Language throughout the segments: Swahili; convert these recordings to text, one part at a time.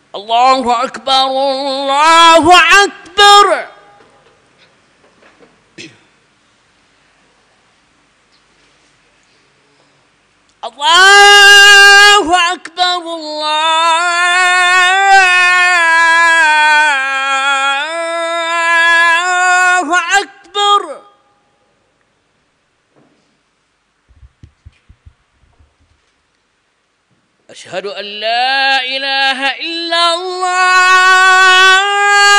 الله أكبر الله أكبر. الله أكبر الله أكبر. أشهد أن لا إله إلا الله.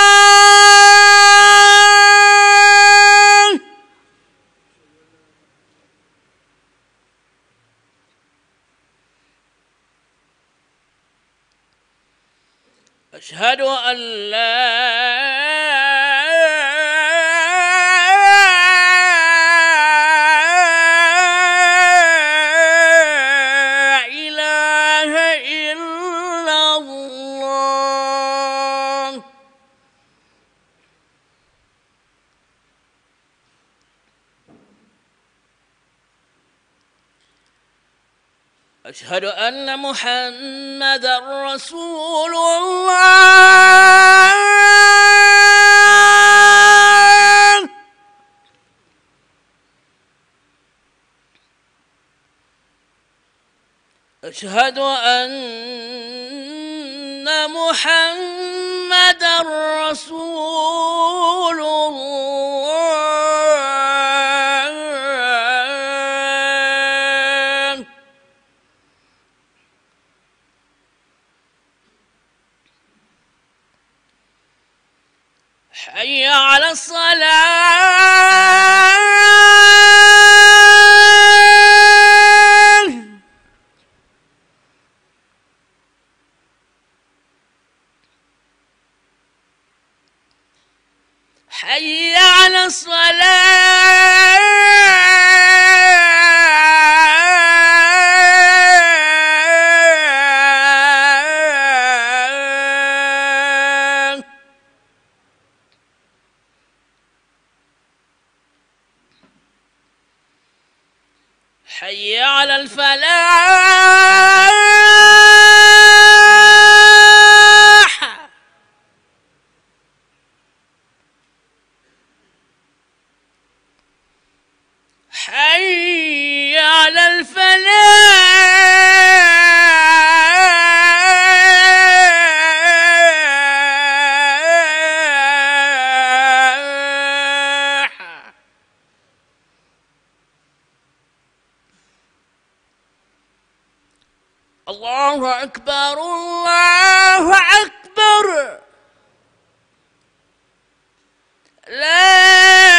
أشهد أن لا إله إلا الله. أشهد أن محمدًا رسول الله. أشهد أن محمدًا رسول الله. حي على الصلاة. حي على الصلاة. حي على الفلاح. حي على الفلاح. الله أكبر الله أكبر. لا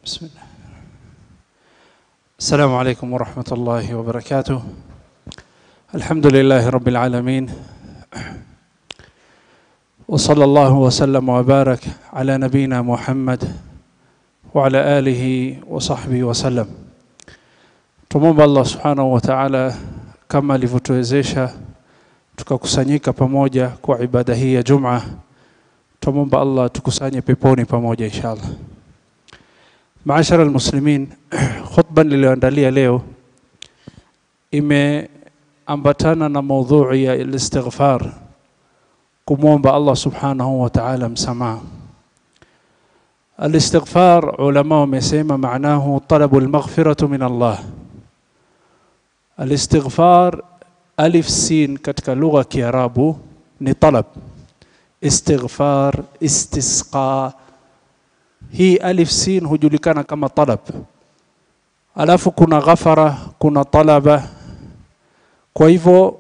بسم الله. السلام عليكم ورحمة الله وبركاته. الحمد لله رب العالمين، وصلى الله وسلم وبارك على نبينا محمد وعلى آله وصحبه وسلم. Tumomba Allah subhanahu wa ta'ala kama alivyotuwezesha tukakusanyika pamoja kwa ibada hii ya Jum'a. Tumomba Allah tukusanye peponi pamoja inshallah. Maashara almuslimin, khutba niliyoandalia leo imeambatana na maudhui ya al-istighfar, kumwomba Allah subhanahu wa ta'ala msamaha. Al-istighfar ulama wamesema maanahu talabu al-maghfiratu min Allah. Al-istighfar alif sin katika lugha ya Kiarabu ni talab. Istighfar, istisqa, hii alif sin hujulikana kama talab. Alafu kuna ghafara, kuna talaba. Kwa hivyo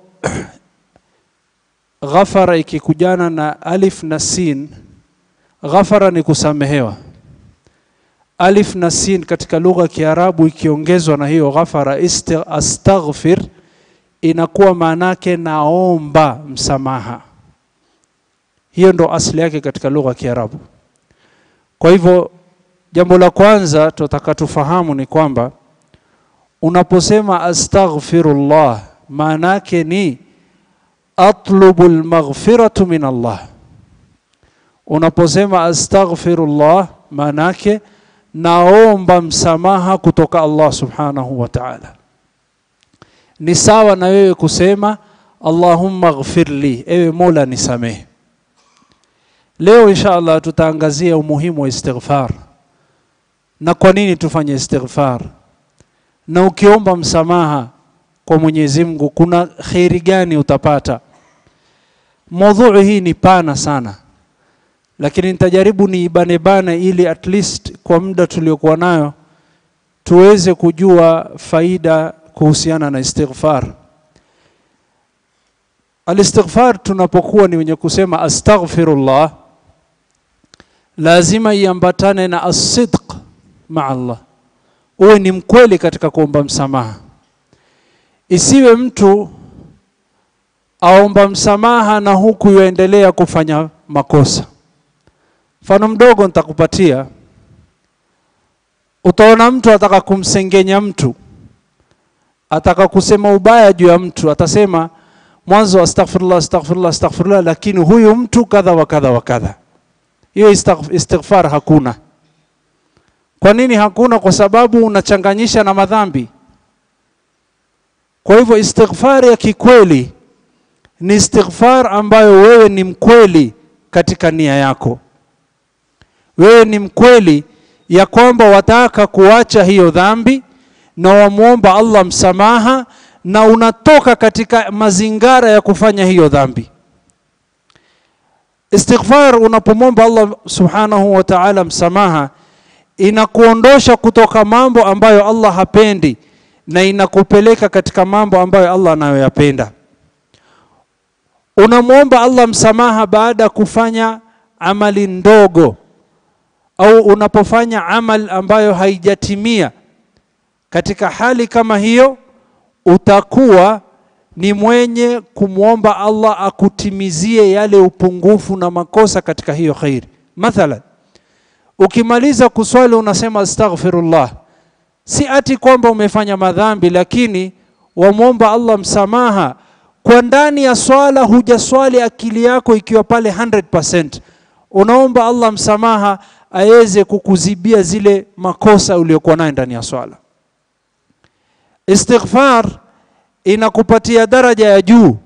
ghafara ikikujana na alif na sin, ghafara ni kusamehewa. Alif na sin katika lugha ya Kiarabu ikiongezwa na hiyo ghafara, astaghfir, inakuwa maanake naomba msamaha. Hiyo ndo asili yake katika lugha ya Kiarabu. Kwa hivyo jambo la kwanza tutaka tufahamu ni kwamba unaposema astaghfirullah, maanake ni atlubul maghfiratu min Allah. Unaposema astaghfirullah, maanake naomba msamaha kutoka Allah subhanahu wa ta'ala. Ni sawa na wewe kusema Allahumma ighfirli, ewe Mola nisamehe. Leo inshallah tutaangazia umuhimu wa istighfar na kwa nini tufanye istighfar, na ukiomba msamaha kwa Mwenyezi Mungu kuna khairi gani utapata. Maudhui hii ni pana sana, lakini nitajaribu niibane ili at least kwa muda tuliokuwa nayo tuweze kujua faida kuhusiana na istighfar. Al-istighfar tunapokuwa ni wenye kusema astaghfirullah, lazima iambatane na as-sidq ma'a Allah. Uwe ni mkweli katika kuomba msamaha. Isiwe mtu aomba msamaha na huku yuendelea kufanya makosa. Mfano mdogo nitakupatia. Utaona mtu ataka kumsengenya mtu, ataka kusema ubaya juu ya mtu, atasema mwanzo astaghfirullah astaghfirullah astaghfirullah, lakini huyu mtu kadha wa kadha wa kadha. Hiyo istighfar hakuna. Kwa nini hakuna? Kwa sababu unachanganyisha na madhambi. Kwa hivyo istighfar ya kikweli ni istighfar ambayo wewe ni mkweli katika nia yako. Wewe ni mkweli ya kwamba wataka kuacha hiyo dhambi na wamuomba Allah msamaha, na unatoka katika mazingara ya kufanya hiyo dhambi. Istighfar unapomwomba Allah subhanahu wa ta'ala msamaha, inakuondosha kutoka mambo ambayo Allah hapendi na inakupeleka katika mambo ambayo Allah anayoyapenda. Unamuomba Allah msamaha baada kufanya amali ndogo, au unapofanya amal ambayo haijatimia. Katika hali kama hiyo utakuwa ni mwenye kumuomba Allah akutimizie yale upungufu na makosa katika hiyo khairi. Mathalan, ukimaliza kuswali unasema astaghfirullah, si ati kwamba umefanya madhambi, lakini wamuomba Allah msamaha kwa ndani ya swala, hujaswali akili yako ikiwa pale 100%. Unaomba Allah msamaha aweze kukuzibia zile makosa uliyokuwa nayo ndani ya swala. Istighfar inakupatia daraja ya juu,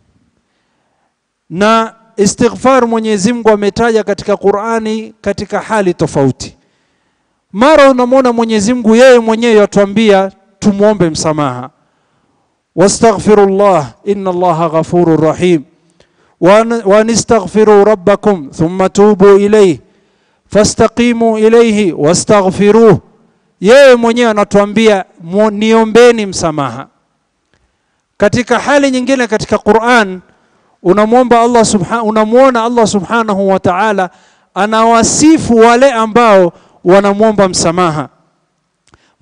na istighfar Mwenyezi Mungu ametaja katika Qur'ani katika hali tofauti. Mara unamwona Mwenyezi Mungu yeye mwenyewe atuambia tumuombe msamaha, wastaghfirullah inna Allaha ghafurur rahim wa nastaghfiru rabbakum thumma tubu ilayhi fastaqimu ilayhi wastaghfiruh. Yeye mwenyewe anatuambia niombeni msamaha. Katika hali nyingine katika Qur'an unamuomba Allah unamuona Allah subhanahu wa ta'ala anawasifu wale ambao wanamuomba msamaha.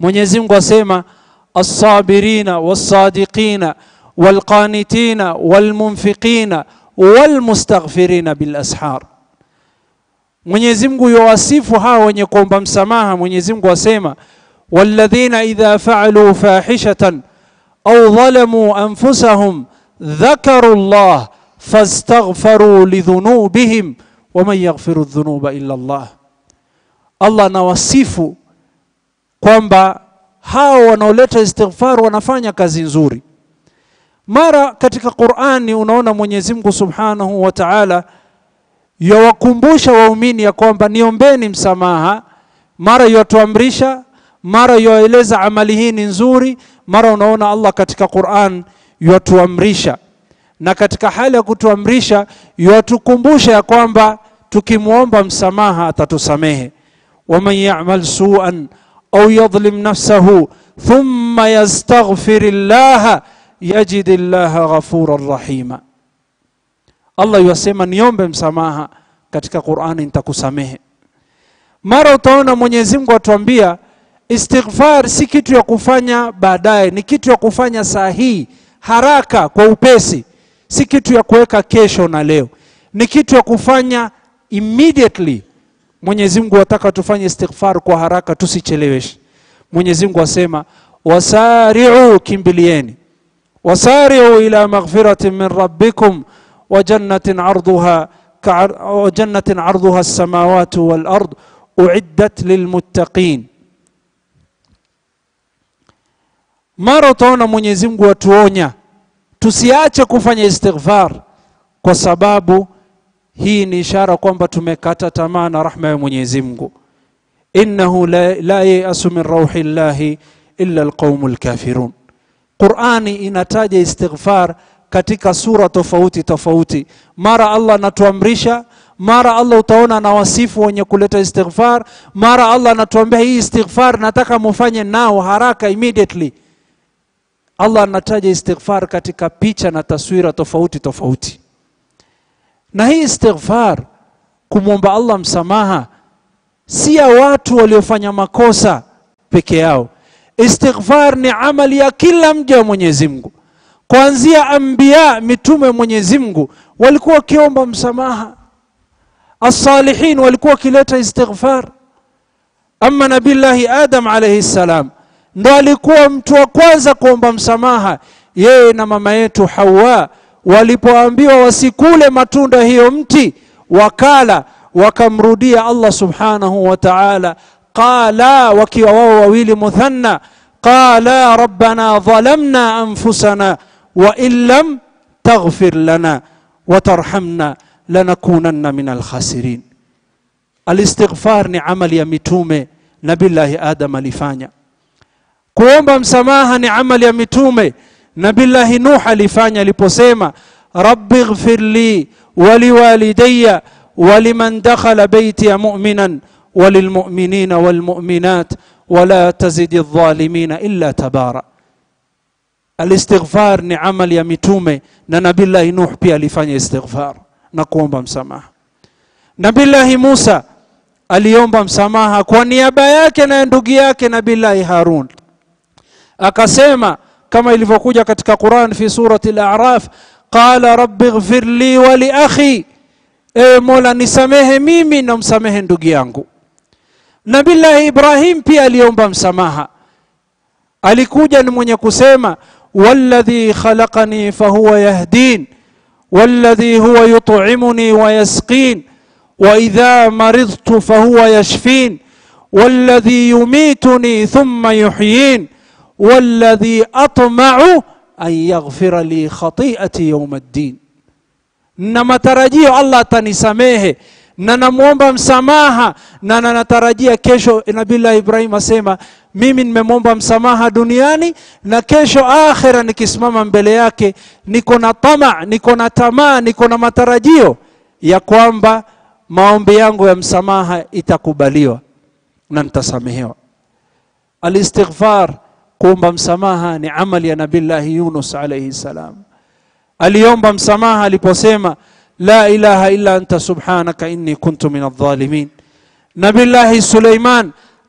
Mwenyezi Mungu asema as-sabirina was-sadiqina wal-qanitina wal-munfiqina wal-mustaghfirina bil-ashar. Mwenyezi Mungu yuwasifu hao wenye kuomba msamaha. Mwenyezi Mungu asema walladhina idha fa'alu fahishatan aw dhalamu anfusahum dhakaru Allah fastaghfaru lidhunubihim waman yaghfiru dhunuba illa Allah. Allah anawasifu kwamba hao wanaoleta istighfar wanafanya kazi nzuri. Mara katika Qur'ani unaona Mwenyezi Mungu Subhanahu wa Ta'ala yawakumbusha waumini ya kwamba niombeni msamaha, mara yatuamrisha, mara yaeleza amali hii ni nzuri, mara unaona Allah katika Qur'an yatuamrisha. Na katika hali ya kutuamrisha yatukumbusha ya kwamba tukimuomba msamaha atatusamehe. Waman ya'mal su'an aw yadhlim nafsahu thumma yastaghfirillaha yajidillaha ghafurar rahima. Allah yasema niombe msamaha katika Qur'ani nitakusamehe. Mara utaona Mwenyezi Mungu atuambia istighfar si kitu ya kufanya baadaye, ni kitu ya kufanya saa hii, haraka, kwa upesi. Si kitu ya kuweka kesho na leo, ni kitu ya kufanya immediately. Mwenyezi Mungu ataka tufanye istighfar kwa haraka, tusicheleweshe. Mwenyezi Mungu asema wasari'u, kimbilieni, wasari'u ila maghfiratin min rabbikum wa jannatin 'arduha as-samawati wal ard u'iddat lilmuttaqin. Mara utaona Mwenyezi Mungu atuonya tusiache kufanya istighfar, kwa sababu hii ni ishara kwamba tumekata tamaa na rahma ya Mwenyezi Mungu. Innahu la ya'asu min rauhillahi illa alqaumul kafirun. Qur'ani inataja istighfar katika sura tofauti tofauti. Mara Allah anatuamrisha, mara Allah utaona na wasifu wenye kuleta istighfar, mara Allah anatuambia hii istighfar nataka mufanye nao haraka, immediately. Allah anataja istighfar katika picha na taswira tofauti tofauti. Na hii istighfar, kumwomba Allah msamaha, si ya watu waliofanya makosa peke yao. Istighfar ni amali ya kila mja wa Mwenyezi Mungu. Kuanzia anbiya, mitume wa Mwenyezi Mungu walikuwa wakiomba msamaha. As-salihin walikuwa wakileta istighfar. Amma nabillahi Adam alayhi salam ndo alikuwa mtu wa kwanza kuomba msamaha. Yeye na mama yetu Hawa walipoambiwa wasikule matunda hiyo mti, wakala, wakamrudia Allah Subhanahu wa Ta'ala. Qala, wakiwa wao wawili muthanna, qala rabbana dhalamna anfusana wa illam taghfir lana wa tarhamna lanakunanna minal khasirin. Al-istighfar ni amali ya mitume. Nabillahi Adam alifanya. Kuomba msamaha ni amali ya mitume. Nabillahi Nuh alifanya aliposema rabbighfir li wa liwalidayya wa liman dakhala bayti mu'minan walilmu'minina walmu'minat wala tazidi adh-dhalimina illa tabara. Al-istighfar ni amali ya mitume, na Nabillahi Nuh pia alifanya istighfar na kuomba msamaha. Nabillahi Musa aliomba msamaha kwa niaba yake na ndugu yake Nabillahi Harun. Akasema kama ilivyokuja katika Qur'an fi surati al-A'raf, qala rabbighfir li wa li akhi, e Mola nisamehe mimi na msamehe ndugu yangu. Nabillahi Ibrahim pia aliomba msamaha. Alikuja ni mwenye kusema walladhi khalaqani fahuwa yahdin walladhi huwa yut'imuni wa yasqin wa idha maridtu fahuwa yashfin walladhi yumituni thumma yuhyin والذي أطمع أن يغفر لي خطيئتي يوم الدين. Na matarajio Allah atanisamehe, na namuomba msamaha, na natarajia kesho. Nabii Ibrahim asema mimi nimemwomba msamaha duniani, na kesho akhera nikisimama mbele yake niko na tamaa, niko na tamaa, niko na matarajio ya kwamba maombi yangu ya msamaha itakubaliwa na nitasamehewa. Al-istighfar, kuomba msamaha, ni amali ya Nabii Yunus alayhi salam. Aliomba msamaha aliposema la ilaha illa anta subhanaka inni kuntu minadh-dhalimin. Nabii Suleiman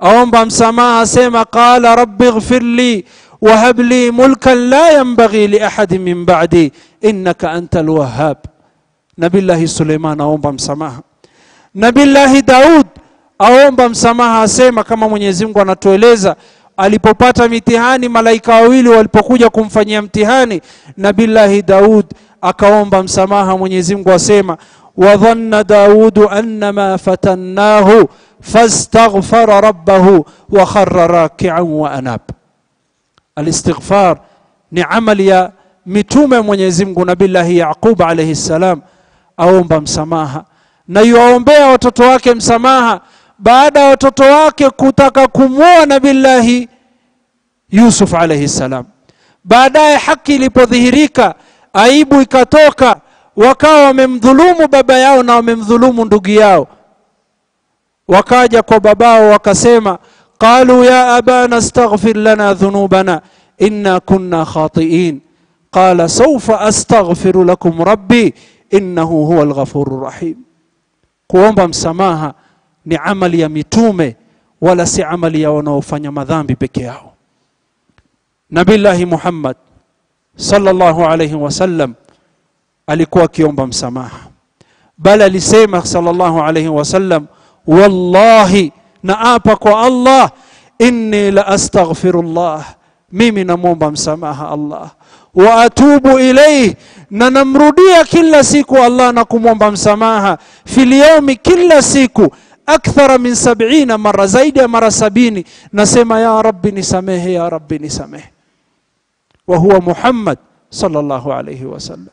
aomba msamaha, asema qala rabbi ighfir li wa hab li mulkan la yanbaghi li ahadin min ba'di innaka antal wahhab. Nabillahi Suleiman aomba msamaha. Nabillahi Daud aomba msamaha, asema kama Mwenyezi Mungu anatueleza alipopata mitihani, malaika wawili walipokuja kumfanyia mtihani, Nabillahi Daud akaomba msamaha. Mwenyezi Mungu asema wa dhanna Daudu annama fatannahu fastaghfara rabbahu wa kharra raki'an wa anab. Alistighfar ni amali ya mitume Mwenyezi Mungu. Nabillahi Yaqub alayhi salam aomba msamaha na yuaombea watoto wake msamaha baada ya watoto wake kutaka kumuoa Nabillahi Yusuf alayhi salam. Baadaye haki ilipodhihirika, aibu ikatoka, wakawa wamemdhulumu baba yao na wamemdhulumu ndugu yao. Wakaja kwa babao wakasema qalu ya abana astaghfir lana dhunubana inna kunna khati'in qala sawfa astaghfiru lakum rabbi innahu huwal ghafurur rahim. Kuomba msamaha ni amali ya mitume wala si amali ya wanaofanya madhambi peke yao. Nabillahi Muhammad sallallahu alayhi wasallam alikuwa akiomba msamaha, bali alisema sallallahu alayhi wasallam wallahi naapa kwa Allah inni la astaghfirullah, mimi namuomba msamaha Allah, wa atubu ilayhi, na namrudia kila siku Allah na kumuomba msamaha, fil yawmi, kila siku akthara min 70 mara, zaidi ya mara 70 nasema ya rabbi nisamehe, ya rabbi nisamehe. Wa huwa Muhammad sallallahu alayhi wasallam.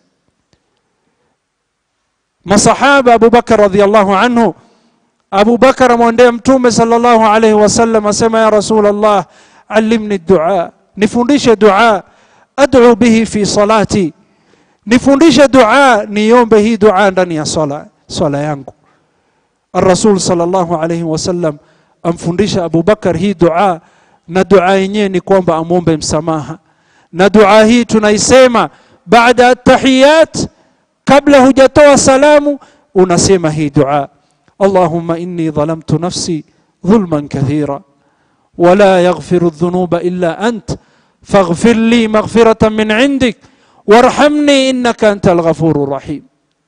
Masahaba Abu Bakar radhiyallahu anhu, Abu Bakar amwendea Mtume sallallahu alayhi wasallam asema ya Rasulullah allimni dua, nifundishe dua, ad'u bihi fi salati, nifundishe dua niombe hii dua ndani ya swala yangu. Ar-Rasul sallallahu alayhi wasallam amfundisha Abu Bakar hii dua, na dua yenyewe ni kwamba amuombe msamaha. Na dua hii tunaisema baada at-tahiyat, kabla hujatoa salamu unasema hii dua: Allahumma inni dhalamtu nafsi dhulman kathira wa la yaghfiru adh-dhunuba illa ant faghfir li maghfiratan min 'indik warhamni innaka antal ghafurur rahim.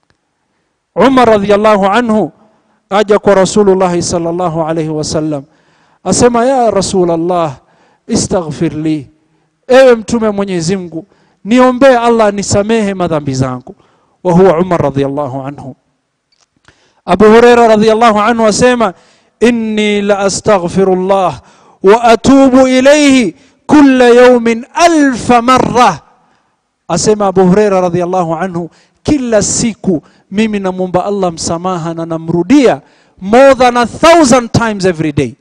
Umar radhiyallahu anhu aja kwa Rasulullah sallallahu alayhi wasallam asema ya Rasulullah istaghfir li, ewe mtume Mwenyezi Mungu niombe Allah nisamehe madhambi zangu. Wa huwa Umar radhiyallahu anhu. Abu Hurairah radhiyallahu anhu asema inni la astaghfirullah wa atubu ilayhi kulla yawmin 1000 marra. Asema Abu Hurairah radhiyallahu anhu, kila siku mimi namuomba Allah msamaha na namrudia more than 1000 times every day.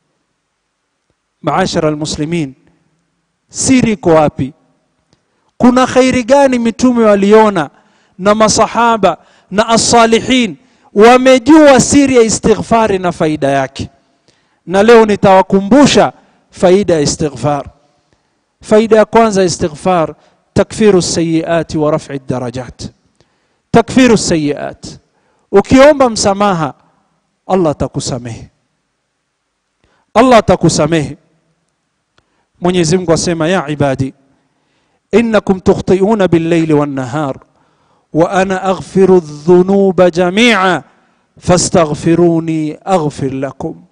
Maashara almuslimin, siri iko wapi? Kuna khairi gani mitume waliona na masahaba na as-salihin wamejua siri ya istighfari na faida yake? Na leo nitawakumbusha faida ya istighfar. Faida ya kwanza istighfar takfiru as-sayyi'ati wa raf'i ad-darajat. Takfiru as-sayyi'at, ukiomba msamaha Allah atakusamehe, Allah atakusamehe. Mwenyezi Mungu asema ya ibadi innakum tukhti'una bil-layli wan-nahar wa ana aghfiru adh-dhunuba jami'a fastaghfiruni aghfir lakum.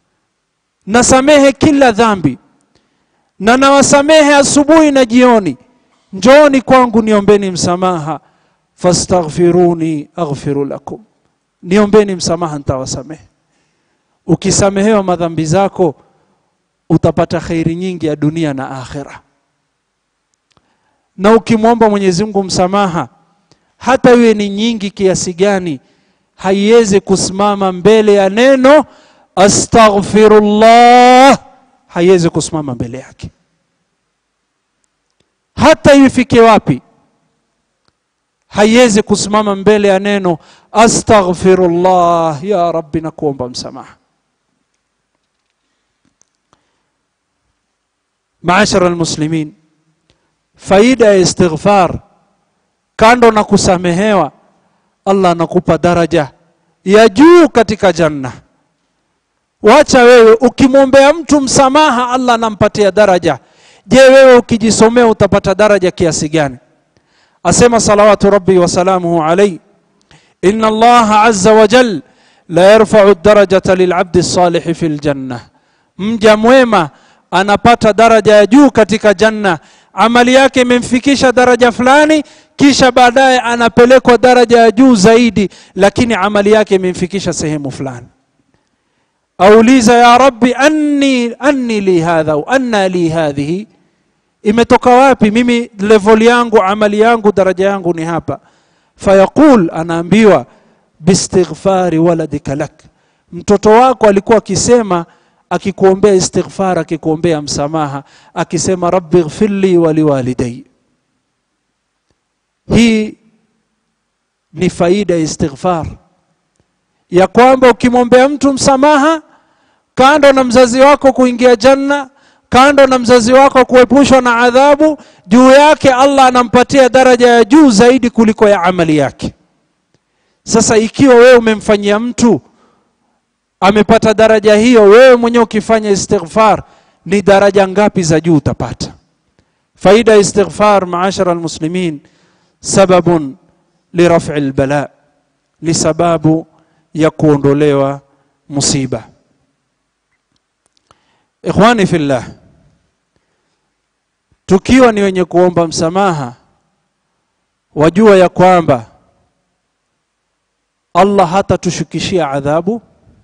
Nasamehe kila dhambi na nawasamehe asubuhi na jioni, njooni kwangu niombeni msamaha, fastaghfiruni aghfir lakum, niombeni msamaha nitawasamehe. Ukisamehewa madhambi zako utapata khairi nyingi ya dunia na akhera. Na ukimwomba Mwenyezi Mungu msamaha hata iwe ni nyingi kiasi gani, haiwezi kusimama mbele ya neno astaghfirullah, haiwezi kusimama mbele yake. Hata ifike wapi haiwezi kusimama mbele ya neno astaghfirullah, ya Rabbi nakuomba msamaha. Maashara almuslimin, faida ya istighfar kando na kusamehewa, Allah anakupa daraja ya juu katika janna. Wacha wewe ukimwombea mtu msamaha Allah anampatia daraja. Je, wewe ukijisomea utapata daraja kiasi gani? Asema salawatu rabbi wa salamuhu alayhi, inna Allah azza wa jalla la yarfa'u ad-darajata lil'abdi as-salih fil jannah. Mja mwema anapata daraja ya juu katika janna. Amali yake imemfikisha daraja fulani, kisha baadaye anapelekwa daraja ya juu zaidi, lakini amali yake imemfikisha sehemu fulani. Auliza, ya rabbi anni li hadha wa anna li hadhihi, imetoka wapi mimi? Level yangu, amali yangu, daraja yangu ni hapa. Fayaqul, anaambiwa bistighfari waladika lak. Mtoto wako alikuwa akisema, akikuombea istighfar, akikuombea msamaha, akisema rabbi ighfirli wa liwalidayya. Hii ni faida ya istighfar, ya kwamba ukimwombea mtu msamaha, kando na mzazi wako kuingia janna, kando na mzazi wako kuepushwa na adhabu, juu yake Allah anampatia daraja ya juu zaidi kuliko ya amali yake. Sasa ikiwa wewe umemfanyia mtu amepata daraja hiyo, wewe mwenyewe ukifanya istighfar ni daraja ngapi za juu utapata? Faida istighfar maashara almuslimin sababun liraf'i albala, ni sababu ya kuondolewa musiba. Ikhwani fillah, tukiwa ni wenye kuomba msamaha, wajua ya kwamba Allah hatatushukishia adhabu.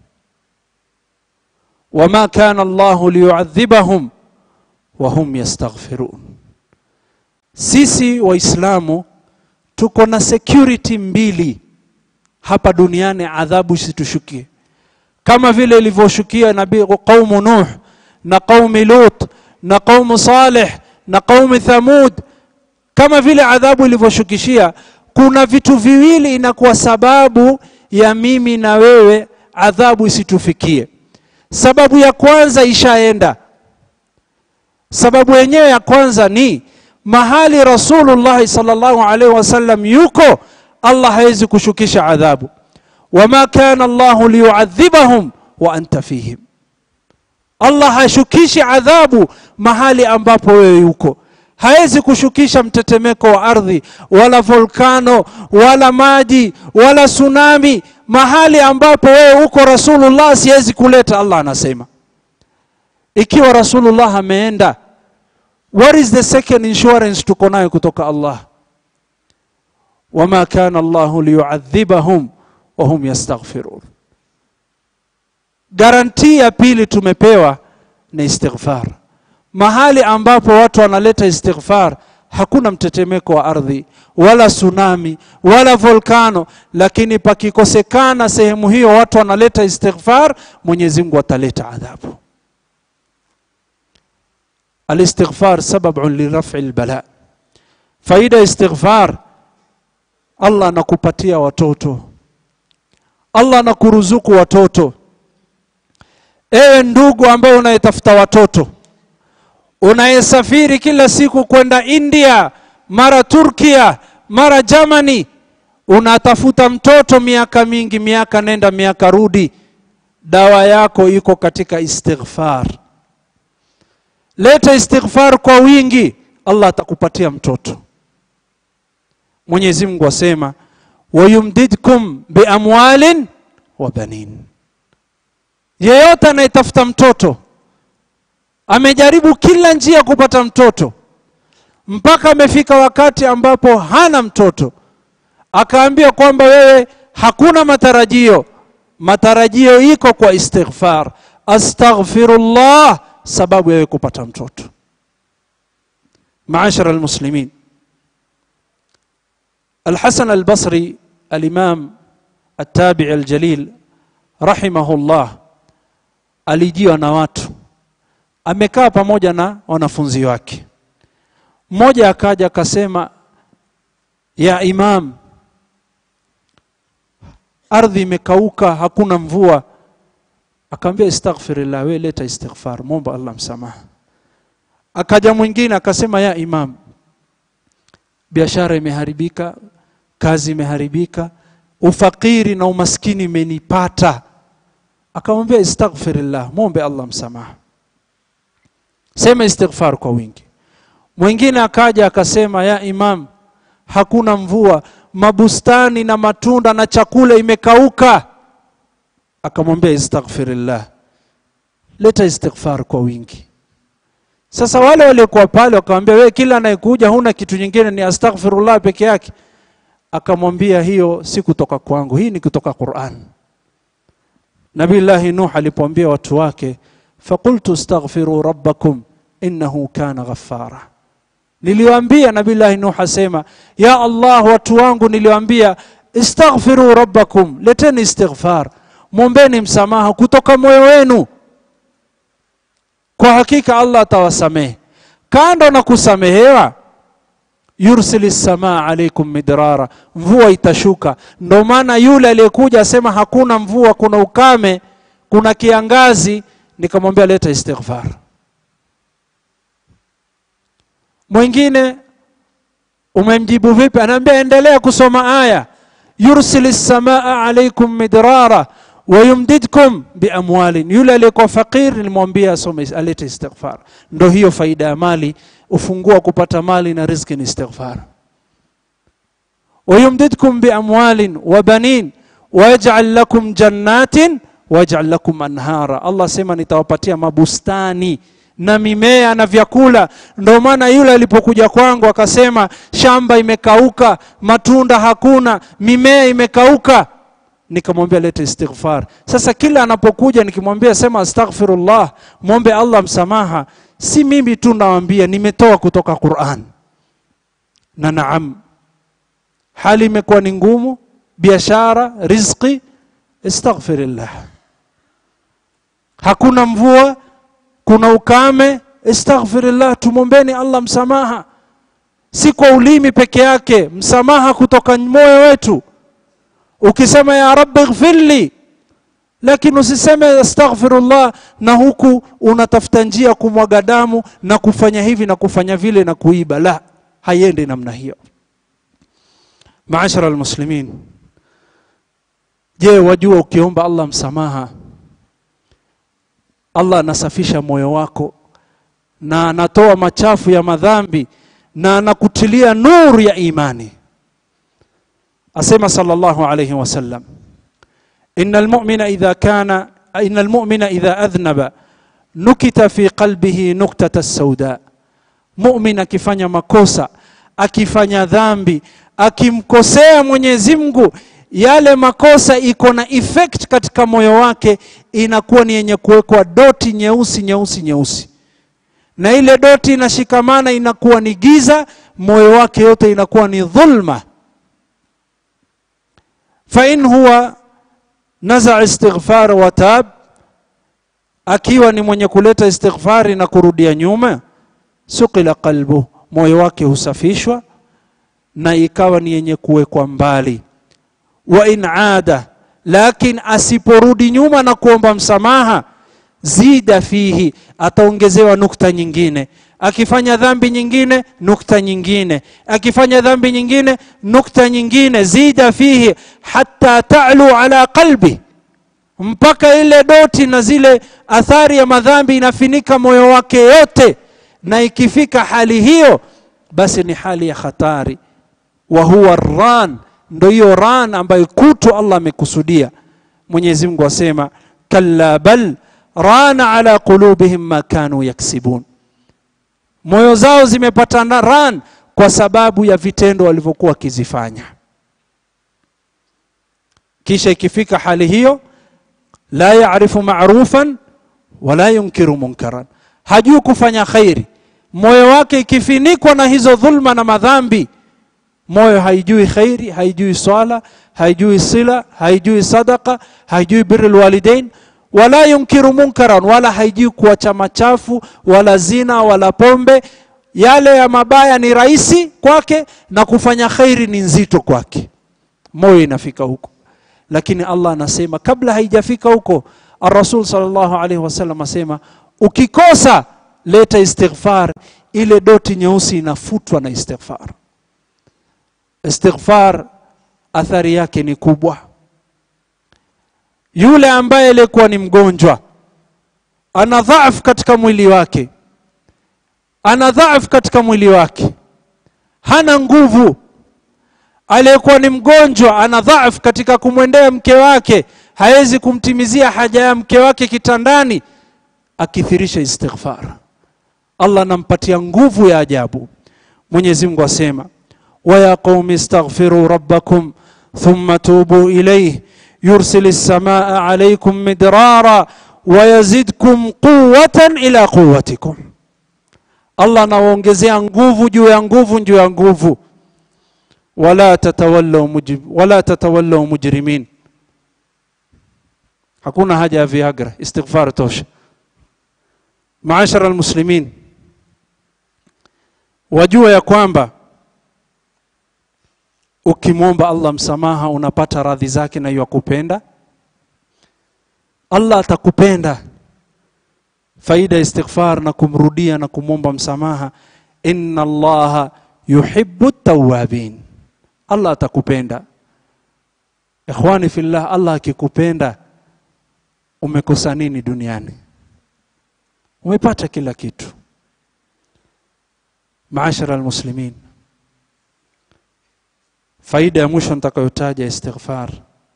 Wama kana Allahu liyu'adhibahum wa hum yastaghfirun. Sisi waislamu tuko na security mbili hapa duniani, adhabu situshukie, kama vile ilivyoshukia nabii qaumu Nuh na qaumi Lut na qaumu Salih na qaumi Thamud. Kama vile adhabu ilivyoshukishia, kuna vitu viwili inakuwa sababu ya mimi na wewe adhabu isitufikie. Sababu ya kwanza ishaenda. Sababu yenyewe ya kwanza ni mahali Rasulullah sallallahu alaihi wasallam yuko, Allah hawezi kushukisha adhabu. Wama kana Allahu liyu'adhibahum wa anta fihim. Allah hashukishi adhabu mahali ambapo wewe yuko. Hawezi kushukisha mtetemeko wa ardhi, wala volkano, wala maji, wala tsunami mahali ambapo wewe uko. Rasulullah siwezi kuleta. Allah anasema, ikiwa Rasulullah ameenda, what is the second insurance tuko nayo kutoka Allah? Wama kana Allahu liyu'adhibahum wa hum yastaghfirun. Guarantee ya pili tumepewa ni istighfar. Mahali ambapo watu wanaleta istighfar, hakuna mtetemeko wa ardhi, wala tsunami, wala volkano, lakini pakikosekana sehemu hiyo watu wanaleta istighfar, Mwenyezi Mungu ataleta adhabu. Al-istighfar sababun liraf'i al-bala. Faida istighfar, Allah anakupatia watoto, Allah anakuruzuku watoto. Ewe ndugu ambaye unayetafuta watoto, unayesafiri kila siku kwenda India, mara Turkia, mara Germany, unatafuta mtoto miaka mingi, miaka nenda miaka rudi, dawa yako iko katika istighfar. Leta istighfar kwa wingi, Allah atakupatia mtoto. Mwenyezi Mungu asema, wayumdidkum biamwalin wa banin. Yeyote anayetafuta mtoto, amejaribu kila njia kupata mtoto, mpaka amefika wakati ambapo hana mtoto, akaambia kwamba wewe hakuna matarajio. Matarajio iko kwa istighfar. Astaghfirullah, sababu ya kupata mtoto. Maashara almuslimin, Al-Hasan al-Basri, al-Imam at-Tabi'i al-Jalil rahimahullah, alijiwa na watu, amekaa pamoja na wanafunzi wake. Mmoja akaja akasema, ya Imam, ardhi imekauka, hakuna mvua. Akamwambia, astaghfirullah, wewe leta istighfar, muombe Allah msamaha. Akaja mwingine akasema, ya Imam, biashara imeharibika, kazi imeharibika, ufakiri na umaskini imenipata. akamwambia istaghfirillah, muombe Allah msamaha, sema istighfar kwa wingi. Mwingine akaja akasema, ya imam, hakuna mvua, mabustani na matunda na chakula imekauka. Akamwambia istaghfirillah, leta istighfar kwa wingi. Sasa wale waliokuwa pale wakamwambia, wewe kila anayekuja huna kitu nyingine ni astaghfirullah peke yake? Akamwambia, hiyo si kutoka kwangu, hii ni kutoka Qur'an. Nabii Nuh alipoambia watu wake, faqultu astaghfiru rabbakum innahu kana ghaffara, niliwaambia Nabii Nuh asema, ya Allah, watu wangu niliwaambia istaghfiru rabbakum, leteni istighfar, muombeni msamaha kutoka moyo wenu, kwa hakika Allah atawasamehe. Kando na kusamehewa, yursilis samaa alaykum midrara, mvua itashuka. Ndio maana yule aliyekuja asema hakuna mvua, kuna ukame, kuna kiangazi, nikamwambia leta istighfar. Mwingine umemjibu vipi? Anaambia endelea kusoma aya, yursilis samaa alaykum midrara wa yumdidkum biamwalin. Yule aliyekuwa fakir nilimwambia asome, alete istighfar. Ndio hiyo faida ya mali, ufungua kupata mali na riziki ni istighfar. Wa yumdidkum biamwalin wa banin wa yaj'al lakum jannatin wa yaj'al lakum anhara. Allah sema nitawapatia mabustani na mimea na vyakula. Ndio maana yule alipokuja kwangu akasema shamba imekauka, matunda hakuna, mimea imekauka, nikamwambia leta istighfar. Sasa kila anapokuja nikimwambia sema astaghfirullah, muombe Allah msamaha, si mimi tu nawaambia, nimetoa kutoka Qur'an. Na naam, hali imekuwa ni ngumu, biashara, riziki, istaghfirillah. Hakuna mvua, kuna ukame, istaghfirillah, tumuombeni Allah msamaha. Si kwa ulimi peke yake, msamaha kutoka moyo wetu. Ukisema ya Rabbi ighfirli, lakini usiseme astaghfirullah na huku unatafuta njia kumwaga damu na kufanya hivi na kufanya vile na kuiba. La, haiendi namna hiyo. Maashara almuslimin, je, wajua ukiomba Allah msamaha, Allah anasafisha moyo wako na anatoa machafu ya madhambi na anakutilia nuru ya imani. Asema sallallahu alayhi wasallam, innal mu'mina idha adhnaba nukita fi qalbihi nuktata as-sauda. Mu'min akifanya makosa, akifanya dhambi, akimkosea Mwenyezi Mungu, yale makosa iko na effect katika moyo wake, inakuwa ni yenye kuwekwa doti nyeusi nyeusi nyeusi, na ile doti inashikamana inakuwa ni giza, moyo wake yote inakuwa ni dhulma. Fa in huwa naza istighfar wa tab, akiwa ni mwenye kuleta istighfari na kurudia nyuma, suqila qalbu, moyo wake husafishwa na ikawa ni yenye kuwekwa mbali. Wa in aada, lakini asiporudi nyuma na kuomba msamaha, zida fihi, ataongezewa nukta nyingine. Akifanya dhambi nyingine, nukta nyingine. Akifanya dhambi nyingine, nukta nyingine. Zida fihi hatta ta'lu ala qalbi, mpaka ile doti na zile athari ya madhambi inafinika moyo wake yote. Na ikifika hali hiyo, basi ni hali ya hatari. Wa huwa ran, ndio hiyo ran ambayo kutu Allah amekusudia. Mwenyezi Mungu asema kalla bal rana ala qulubihim ma kanu yaksibun, moyo zao zimepata ran kwa sababu ya vitendo walivyokuwa kizifanya. Kisha ikifika hali hiyo, la yaarifu ma'rufan wala yunkiru munkaran, hajui kufanya khairi. Moyo wake ikifinikwa na hizo dhulma na madhambi, moyo haijui khairi, haijui swala, haijui sila, haijui sadaqa, haijui birrul walidain, wala yunkiru munkaran, wala haijui kuacha machafu, wala zina, wala pombe. Yale ya mabaya ni rahisi kwake na kufanya khairi ni nzito kwake. Moyo inafika huko. Lakini Allah anasema kabla haijafika huko, Ar-Rasul sallallahu alaihi wasallam asema ukikosa leta istighfar, ile doti nyeusi inafutwa na istighfar. Istighfar athari yake ni kubwa. yule ambaye alikuwa ni mgonjwa, ana dhaifu katika mwili wake, hana nguvu. Aliyekuwa ni mgonjwa ana dhaifu katika kumwendea mke wake, hawezi kumtimizia haja ya mke wake kitandani, akithirisha istighfar, Allah anampatia nguvu ya ajabu. Mwenyezi Mungu asema, wa ya qaumi istaghfiru rabbakum thumma tubu ilayhi yursilis samaa alaykum midrara wa yazidkum quwwatan ila quwwatikum. Allah anawaongezea nguvu juu ya nguvu. Wala tatawallaw mujrimin. Hakuna haja ya Viagra, istighfar tosha. Maashara almuslimin, wajua ya kwamba ukimwomba Allah msamaha unapata radhi zake na yakupenda. Allah atakupenda. Faida istighfar na kumrudia na kumwomba msamaha, inna Allaha yuhibbu at-tawwabin. Allah atakupenda. Ikhwani fillah, Allah akikupenda umekosa nini duniani? Umepata kila kitu. Maashara almuslimin, faida ya mwisho nitakayotaja istighfar,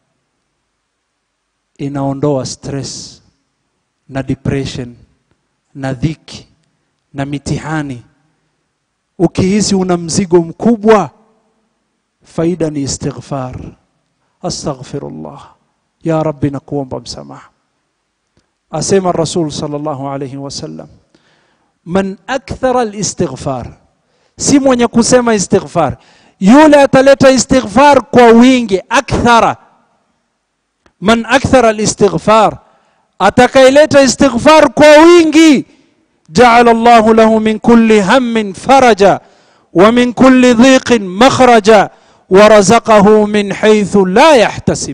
inaondoa stress na depression na dhiki na mitihani. Ukihisi una mzigo mkubwa, faida ni istighfar. Astaghfirullah, ya Rabbi nakuomba msamaha. Asema Rasul sallallahu alayhi wasallam, man akthara al-istighfar, si mwenye kusema istighfar, yule ataleta istighfar kwa wingi. Akthara, man akthara al-istighfar, atakaileta istighfar kwa wingi, ja'ala Allahu lahu min kulli hammin faraja wa min kulli dhiqin makhraja wa razaqahu min haythu la yahtasib.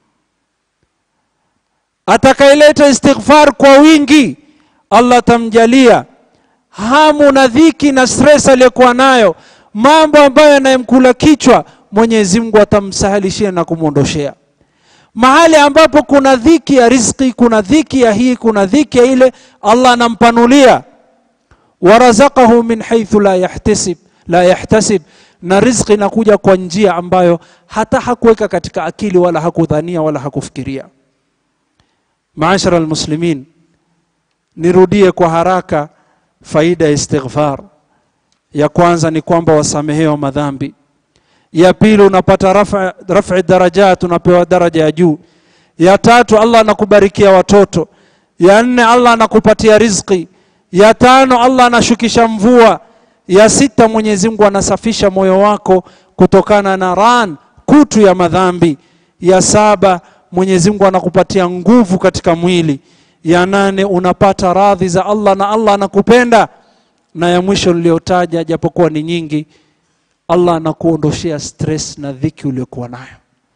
Atakaileta istighfar kwa wingi, Allah tamjalia hamu na dhiki na stress aliyokuwa nayo, mambo ambayo yanayemkula kichwa, Mwenyezi Mungu atamsahilishia na kumuondoshea. Mahali ambapo kuna dhiki ya riziki, kuna dhiki ya hii, kuna dhiki ya ile, Allah anampanulia. Warazaqahu min haythu la yahtasib, na riziki inakuja kwa njia ambayo hata hakuweka katika akili wala hakudhania wala hakufikiria. Maashara almuslimin, nirudie kwa haraka faida ya istighfar. Ya kwanza ni kwamba wasamehewa madhambi. Ya pili, unapata rafa darajat, unapewa daraja ya juu. Ya tatu, Allah anakubarikia watoto. Ya nne, Allah anakupatia riziki. Ya tano, Allah anashukisha mvua. Ya sita, Mwenyezi Mungu anasafisha moyo wako kutokana na kutu ya madhambi. Ya saba, Mwenyezi Mungu anakupatia nguvu katika mwili. Ya nane, unapata radhi za Allah na Allah anakupenda. Na ya mwisho niliyotaja, japokuwa ni nyingi, Allah anakuondoshia stress na dhiki uliyokuwa nayo.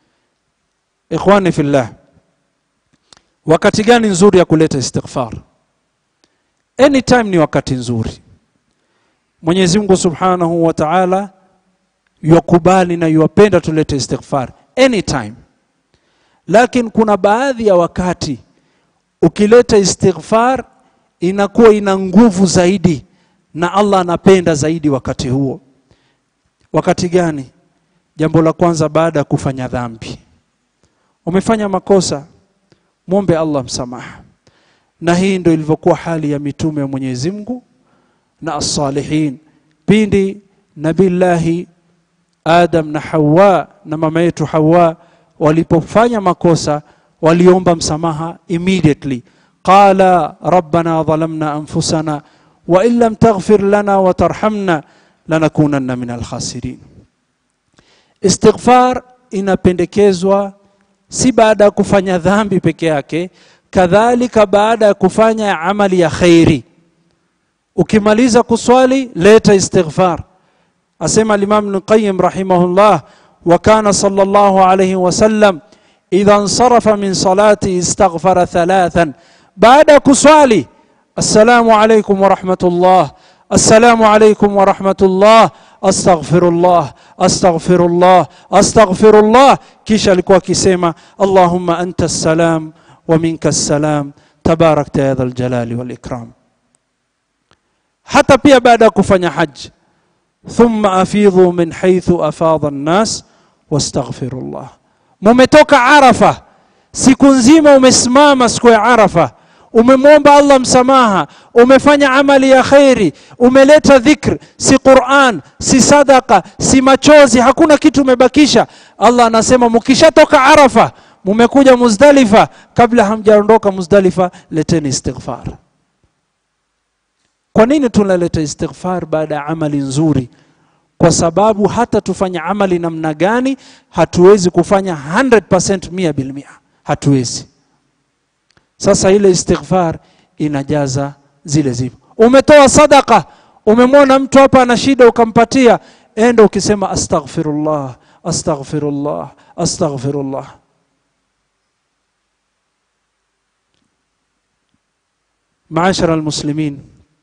Ikhwani fillah, wakati gani nzuri ya kuleta istighfar? Anytime ni wakati nzuri. Mwenyezi Mungu Subhanahu wa Ta'ala yukubali na yuwapenda tulete istighfar anytime. Lakini kuna baadhi ya wakati ukileta istighfar inakuwa ina nguvu zaidi na Allah anapenda zaidi wakati huo. Wakati gani? Jambo la kwanza, baada ya kufanya dhambi. Umefanya makosa, muombe Allah msamaha. Na hii ndio ilivyokuwa hali ya mitume wa Mwenyezi Mungu na as-salihin. Pindi Nabillahi Adam na Hawa na mama yetu Hawa walipofanya makosa, waliomba msamaha immediately. Qala rabbana dhalamna anfusana wa in lam taghfir lana wa tarhamna lanakunanna minal khasirin. Istighfar inapendekezwa si baada ya kufanya dhambi peke yake, kadhalika baada ya kufanya amali ya khairi. Ukimaliza kuswali, leta istighfar. Asema Imam Ibn Qayyim rahimahullah, wa kana sallallahu alayhi wasallam idha insarafa min salati istaghfara thalathan. Baada kuswali, assalamu alaykum wa rahmatullah, assalamu alaykum wa rahmatullah, astaghfirullah, astaghfirullah, astaghfirullah. Kisha alikuwa akisema Allahumma anta as-salam wa minka as-salam tabarakta ya dhal jalali wal ikram. Hata pia baada ya kufanya haji, thumma afidhu min haythu afadha an-nas wastaghfirullah. Mumetoka Arafa, siku nzima umesimama siku ya Arafa, umemwomba Allah msamaha, umefanya amali ya khairi, umeleta dhikr, si Qur'an, si sadaqa, si machozi, hakuna kitu umebakisha. Allah anasema mkishatoka Arafa, mumekuja Muzdalifa, kabla hamjaondoka Muzdalifa, leteni istighfar. Kwa nini tunaleta istighfar baada ya amali nzuri? Kwa sababu hata tufanya amali namna gani, hatuwezi kufanya 100% 100%. Hatuwezi. Sasa ile istighfar inajaza zile zipo. Umetoa sadaqa, umemwona mtu hapa ana shida ukampatia, enda ukisema astaghfirullah, astaghfirullah, astaghfirullah. Maashara almuslimin,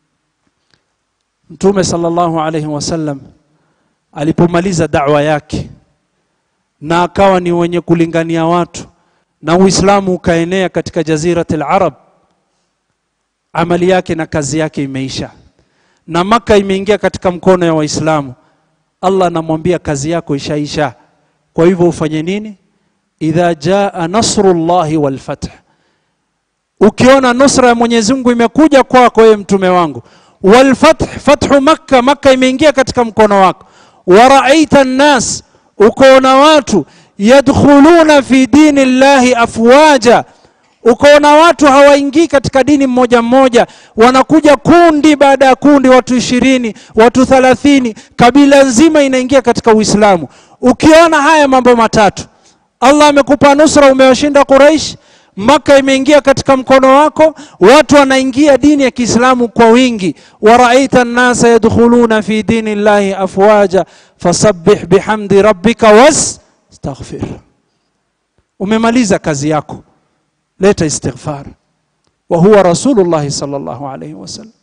Mtume sallallahu alayhi wasallam alipomaliza da'wa yake na akawa ni wenye kulingania watu na Uislamu ukaenea katika jaziratul Arab, amali yake na kazi yake imeisha na Maka imeingia katika mkono ya Waislamu. Allah anamwambia kazi yako ishaisha, kwa hivyo ufanye nini? Idha jaa nasrullahi wal fath, ukiona nusra ya Mwenyezi Mungu imekuja kwako wewe mtume wangu, wal fath, fathu Makkah, Makkah imeingia katika mkono wako, wa ra'aita an-nas, ukoona watu yadkhuluna fi dinillahi afwaja, ukoona watu hawaingii katika dini mmoja mmoja, wanakuja kundi baada ya kundi, watu 20, watu 30, kabila nzima inaingia katika Uislamu. Ukiona haya mambo matatu, Allah amekupa nusra, umewashinda Quraysh, Makkah imeingia katika mkono wako, watu wanaingia dini ya Kiislamu kwa wingi, wa ra'aita an-nasa yadkhuluna fi dinillahi afwaja fasabbih bihamdi rabbika wastaghfir. Umemaliza kazi yako, leta istighfar. Wa huwa Rasulullah sallallahu alayhi wasallam.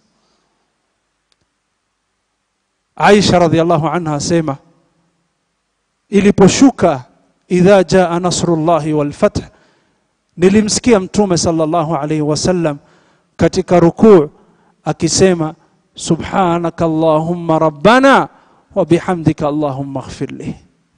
Aisha radhiyallahu anha asema, iliposhuka idha jaa nasrullahi wal fath, nilimsikia Mtume sallallahu alayhi wasallam katika rukuu akisema subhanaka allahumma rabbana wa bihamdika allahumma ighfirli.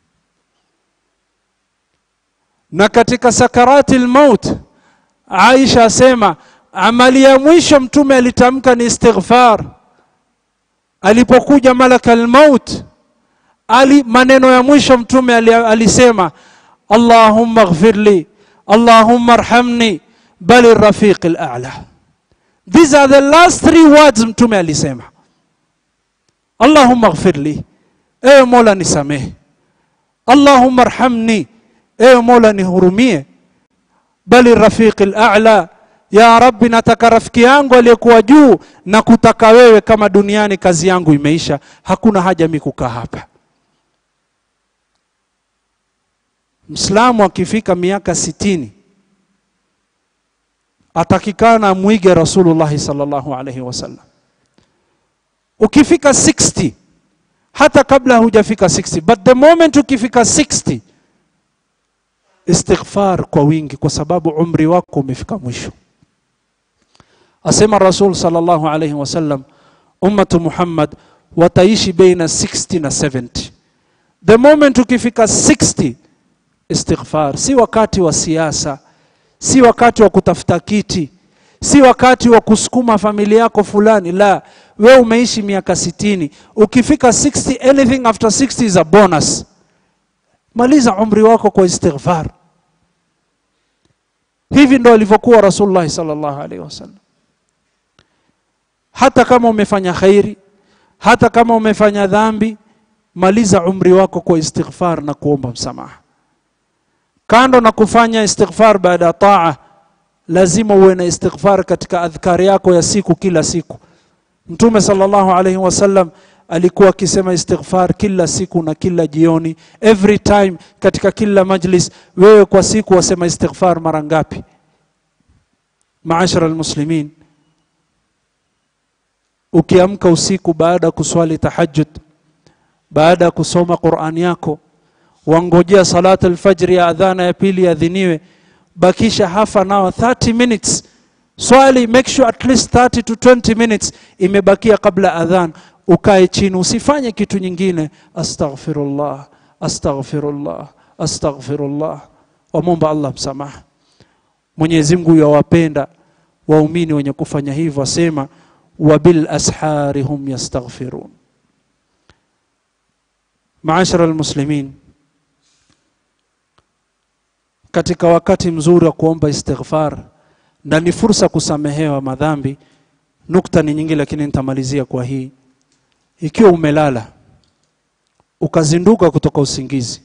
Na katika sakarati al-maut Aisha asema amali ya mwisho Mtume alitamka ni istighfar. Alipokuja malaka al-maut, maneno ya mwisho Mtume alisema allahumma ighfirli, Allahumma arhamni, bali rafiq al-a'la. These are the last 3 words Mtume alisema. Allahumma ighfirli, ewe Mola nisamehe. Allahumma arhamni, ewe Mola nihurumie. Bali rafiq al-a'la, ya Rabbi nataka rafiki yangu aliyekuwa juu na kutaka wewe, kama duniani kazi yangu imeisha, hakuna haja mimi kukaa hapa. Muislamu akifika miaka 60 atakikana muige Rasulullah sallallahu alayhi wasallam. Ukifika 60, hata kabla hujafika 60, but the moment ukifika 60, istighfar kwa wingi, kwa sababu umri wako umefika mwisho. Asema Rasul sallallahu alayhi wasallam, ummatu Muhammad wataishi baina 60 na 70. The moment ukifika 60, istighfar. Si wakati wa siasa, si wakati wa kutafuta kiti, si wakati wa kusukuma familia yako fulani, la. Wewe umeishi miaka 60, ukifika 60, anything after 60 is a bonus. Maliza umri wako kwa istighfar. Hivi ndo alivyokuwa Rasulullah sallallahu alaihi wasallam. Hata kama umefanya khairi, hata kama umefanya dhambi, maliza umri wako kwa istighfar na kuomba msamaha. Kando na kufanya istighfar baada ya taa, lazima uwe na istighfar katika adhkari yako ya siku, kila siku. Mtume sallallahu alayhi wasallam alikuwa akisema istighfar kila siku na kila jioni, every time, katika kila majlis. Wewe kwa siku wasema istighfar mara ngapi? Maashara almuslimin, ukiamka usiku baada kuswali tahajjud, baada ya kusoma Qur'an yako, wangojea salat al-fajr ya adhana ya pili adhiniwe, bakisha hafa nao 30 minutes. Swali, make sure at least 30 to 20 minutes imebakia kabla adhan. Ukae chini, usifanye kitu nyingine. Astaghfirullah, astaghfirullah, astaghfirullah. Waomba Allah msamaha. Mwenyezi Mungu yawapenda waumini wenye kufanya hivyo, asema wabil ashari hum yastaghfirun. Maashara almuslimin, katika wakati mzuri wa kuomba istighfar na ni fursa kusamehewa madhambi. Nukta ni nyingi lakini nitamalizia kwa hii. Ikiwa umelala ukazinduka kutoka usingizi,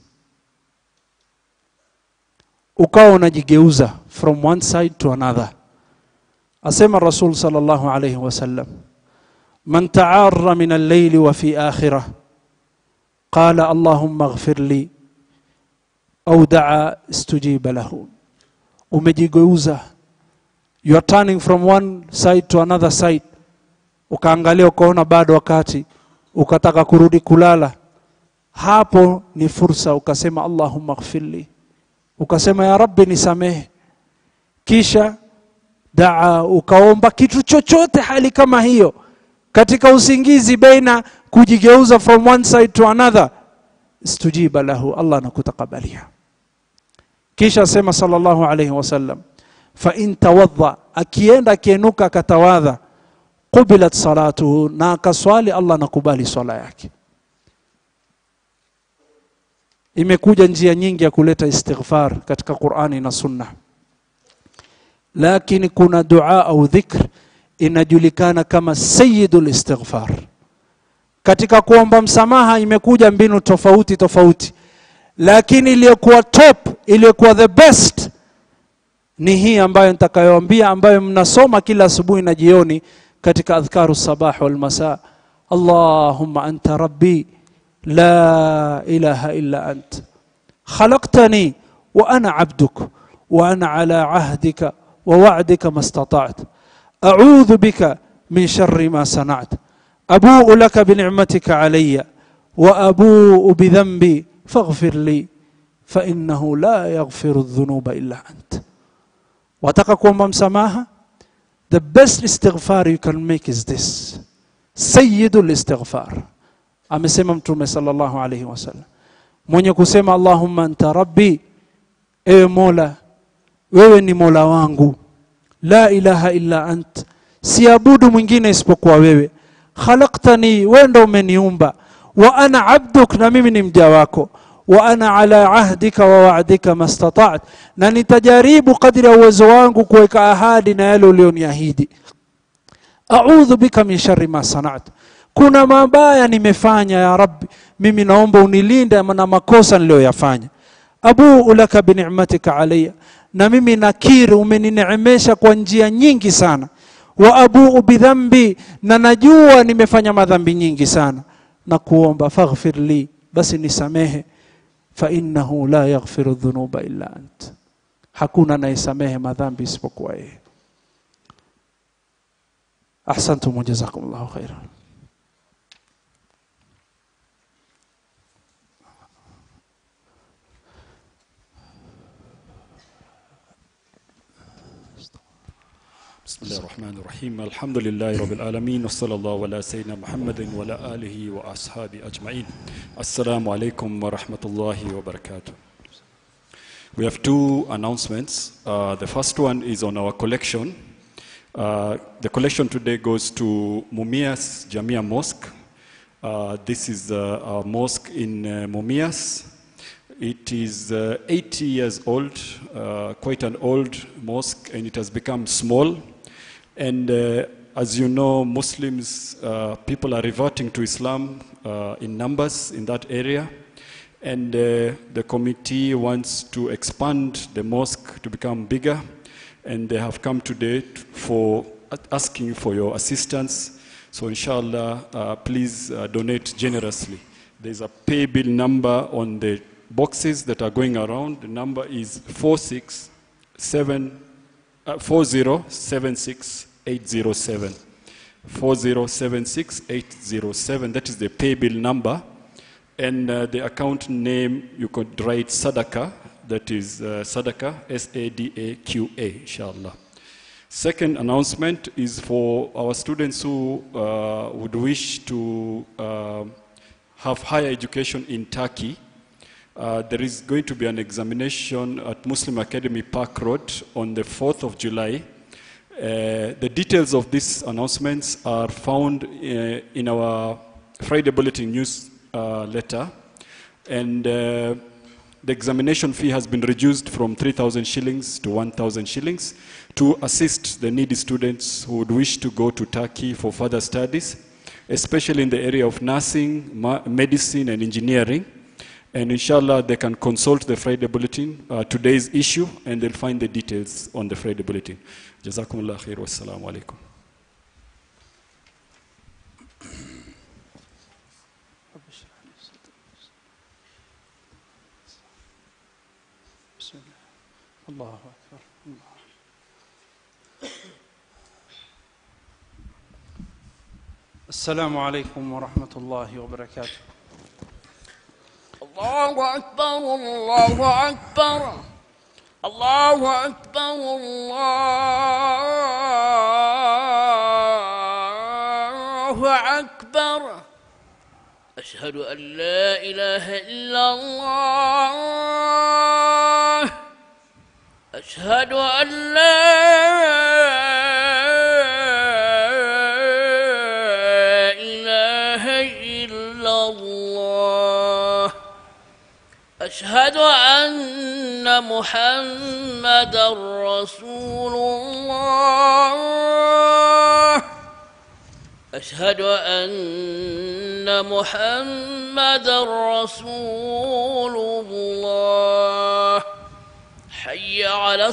ukawa unajigeuza from one side to another, asema Rasul sallallahu alayhi wasallam, man ta'arra min al-layli wa fi akhirah qala Allahumma ighfir li au da'a istujiba lahu. Umejigeuza, you are turning from one side to another side, ukaangalia ukaona bado wakati, ukataka kurudi kulala, hapo ni fursa ukasema Allahumma ighfir li, ukasema ya Rabbi nisamehe. Kisha daa, ukaomba kitu chochote hali kama hiyo katika usingizi, baina kujigeuza from one side to another, istujiba lahu, Allah anakutakabalia. Kisha sema sallallahu alayhi wasallam, fa in tawadda, akienda kienuka katawadha, qubilat salatuhu, na akaswali, Allah nakubali swala yake. Imekuja njia nyingi ya kuleta istighfar katika Qur'ani na Sunna, lakini kuna dua au dhikr inajulikana kama sayyidul istighfar. Katika kuomba msamaha imekuja mbinu tofauti tofauti, lakini iliyokuwa top, iliyokuwa the best ni hii ambayo nitakayoambia, ambayo mnasoma kila asubuhi na jioni katika adhkaru sabah wal masa. Allahumma anta rabbi la ilaha illa ant, khalaqtani wa ana abduk wa ana ala ahdika wa wa'dika mastata'at, a'udhu bika min sharri ma sana'at, abu'u laka bi ni'matika alayya wa abu'u bi dhanbi faghfir li fa innahu la yaghfiru adh-dhunuba illa ant. Wataka kuomba msamaha, the best istighfar you can make is this, sayyidul istighfar. Amesema Mtume sallallahu alayhi wasallam, mwenye kusema Allahumma anta rabbi, ewe Mola, wewe ni Mola wangu, la ilaha illa ant, siabudu mwingine isipokuwa wewe, khalaqtani, wewe ndo umeniumba, wa ana abduk, na mimi ni mja wako, wa ana ala ahdika wa wa'dika mastata'at, na nitajaribu kadri ya uwezo wangu kuweka ahadi na yale ulioniahidi. A'udhu bika min sharri ma sana'at, kuna mabaya nimefanya ya Rabbi, mimi naomba unilinde na makosa niliyoyafanya. Abu'u laka bi ni'matika alayya, na mimi nakiri umenineemesha kwa njia nyingi sana. Wa abu'u bi dhanbi, na najua nimefanya madhambi nyingi sana, na kuomba faghfir li, basi nisamehe, fa innahu la yaghfiru dhunuba illa ant, hakuna anayesamehe madhambi isipokuwa yeye. Ahsantum wa jazakumullahu khairan. بسم الله الرحمن الرحيم. الحمد لله رب العالمين وصلى الله على سيدنا محمد وعلى آله وأصحابه أجمعين. السلام عليكم ورحمة الله وبركاته. We have two announcements. The first one is on our collection. The collection today goes to Mumias Jamia Mosque. This is our mosque in Mumias. It is 80 years old, quite an old mosque, and it has become small. And as you know, Muslims, people are reverting to Islam in numbers in that area. And the committee wants to expand the mosque to become bigger. And they have come today for asking for your assistance. So inshallah, please donate generously. There's a pay bill number on the boxes that are going around. The number is 4076807. 4076807. That is the pay bill number. And the account name, you could write Sadaqah, that is Sadaqah, S-A-D-A-Q-A, inshallah. Second announcement is for our students who would wish to have higher education in Turkey. There is going to be an examination at Muslim Academy Park Road on the 4th of July. The details of these announcements are found in our Friday Bulletin news letter. And the examination fee has been reduced from 3,000 shillings to 1,000 shillings to assist the needy students who would wish to go to Turkey for further studies, especially in the area of nursing, medicine, and engineering. And inshallah, they can consult the Friday Bulletin, today's issue, and they'll find the details on the Friday Bulletin. Jazakumullah khair, wassalamu alaikum. Allahu Akbar. Assalamu alaikum wa rahmatullahi wa barakatuh. Allahu Akbar, Allahu Akbar, Allahu Akbar, Allahu Akbar. Ashhadu an la ilaha illallah. أشهد أن لا إله إلا الله. أشهد أن محمدًا رسول الله. أشهد أن محمدًا رسول الله. حي على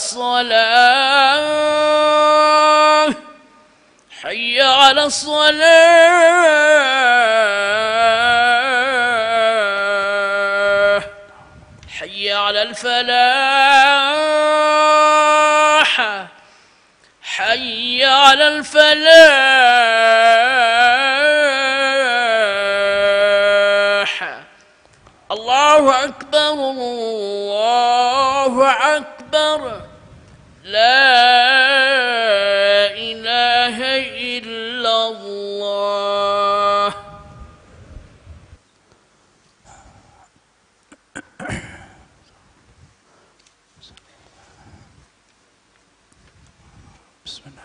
الصلاة، حي على الصلاة، حي على الفلاح، حي على الفلاح. الله أكبر، الله أكبر، لا إله إلا الله. بسم الله.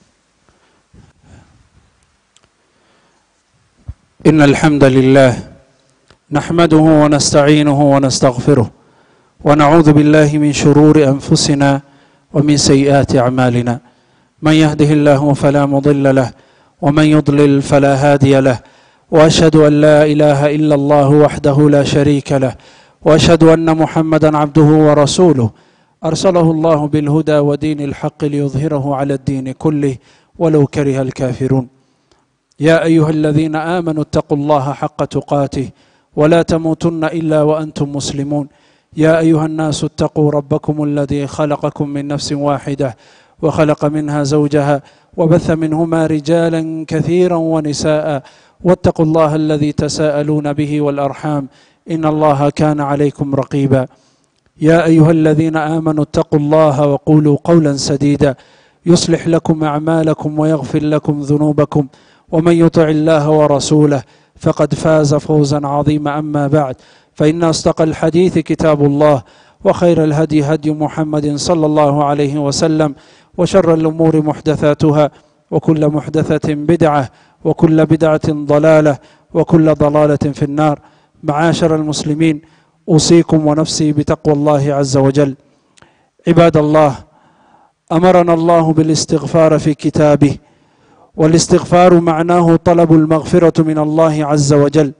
إن الحمد لله نحمده ونستعينه ونستغفره ونعوذ بالله من شرور أنفسنا ومن سيئات أعمالنا. من يهده الله فلا مضل له ومن يضلل فلا هادي له، وأشهد أن لا إله إلا الله وحده لا شريك له، وأشهد أن محمدا عبده ورسوله أرسله الله بالهدى ودين الحق ليظهره على الدين كله ولو كره الكافرون. يا أيها الذين آمنوا اتقوا الله حق تقاته ولا تموتن إلا وأنتم مسلمون. يا أيها الناس اتقوا ربكم الذي خلقكم من نفس واحدة وخلق منها زوجها وبث منهما رجالا كثيرا ونساء، واتقوا الله الذي تساءلون به والأرحام إن الله كان عليكم رقيبا. يا أيها الذين آمنوا اتقوا الله وقولوا قولا سديدا يصلح لكم أعمالكم ويغفر لكم ذنوبكم، ومن يطع الله ورسوله فقد فاز فوزا عظيما. أما بعد، فإن أصدق الحديث كتاب الله، وخير الهدي هدي محمد صلى الله عليه وسلم، وشر الأمور محدثاتها، وكل محدثة بدعة، وكل بدعة ضلالة، وكل ضلالة في النار. معاشر المسلمين، أوصيكم ونفسي بتقوى الله عز وجل. عباد الله، أمرنا الله بالاستغفار في كتابه، والاستغفار معناه طلب المغفرة من الله عز وجل.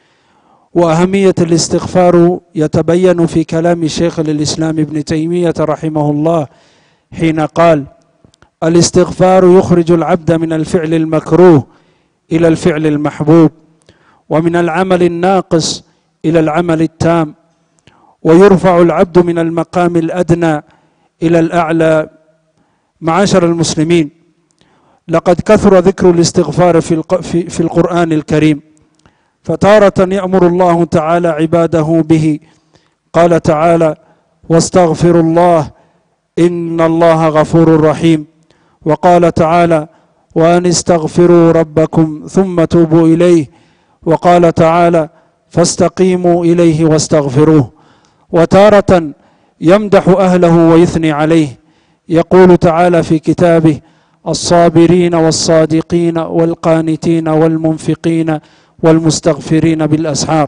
وأهمية الاستغفار يتبين في كلام شيخ الإسلام ابن تيمية رحمه الله حين قال: الاستغفار يخرج العبد من الفعل المكروه إلى الفعل المحبوب، ومن العمل الناقص إلى العمل التام، ويرفع العبد من المقام الأدنى إلى الأعلى. معاشر المسلمين، لقد كثر ذكر الاستغفار في القرآن الكريم، فتارة يأمر الله تعالى عباده به. قال تعالى: واستغفروا الله إن الله غفور رحيم. وقال تعالى: وأن استغفروا ربكم ثم توبوا إليه. وقال تعالى: فاستقيموا إليه واستغفروه. وتارة يمدح أهله ويثني عليه. يقول تعالى في كتابه: الصابرين والصادقين والقانتين والمنفقين والمستغفرين بالأسحار.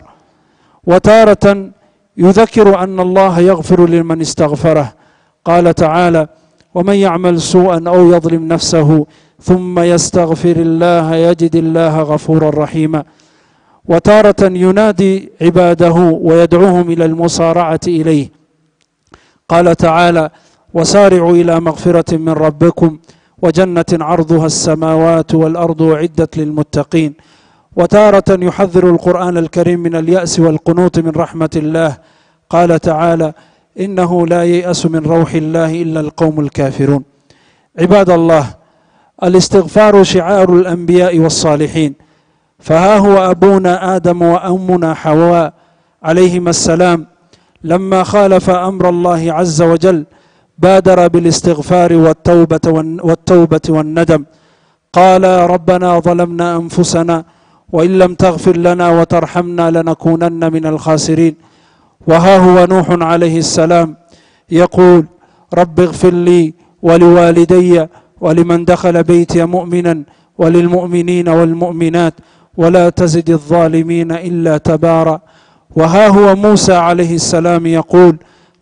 وتارة يذكر أن الله يغفر لمن استغفره. قال تعالى: ومن يعمل سوءا أو يظلم نفسه ثم يستغفر الله يجد الله غفورا رحيما. وتارة ينادي عباده ويدعوهم إلى المصارعة إليه. قال تعالى: وسارعوا إلى مغفرة من ربكم وجنة عرضها السماوات والأرض أعدت للمتقين. وتارة يحذر القرآن الكريم من اليأس والقنوط من رحمة الله. قال تعالى: إنه لا ييأس من روح الله إلا القوم الكافرون. عباد الله، الاستغفار شعار الأنبياء والصالحين، فها هو أبونا آدم وأمنا حواء عليهما السلام لما خالف أمر الله عز وجل بادر بالاستغفار والتوبة والندم. قال: ربنا ظلمنا أنفسنا وإن لم تغفر لنا وترحمنا لنكونن من الخاسرين. وها هو نوح عليه السلام يقول: رب اغفر لي ولوالدي ولمن دخل بيتي مؤمنا وللمؤمنين والمؤمنات ولا تزد الظالمين إلا تبارا. وها هو موسى عليه السلام يقول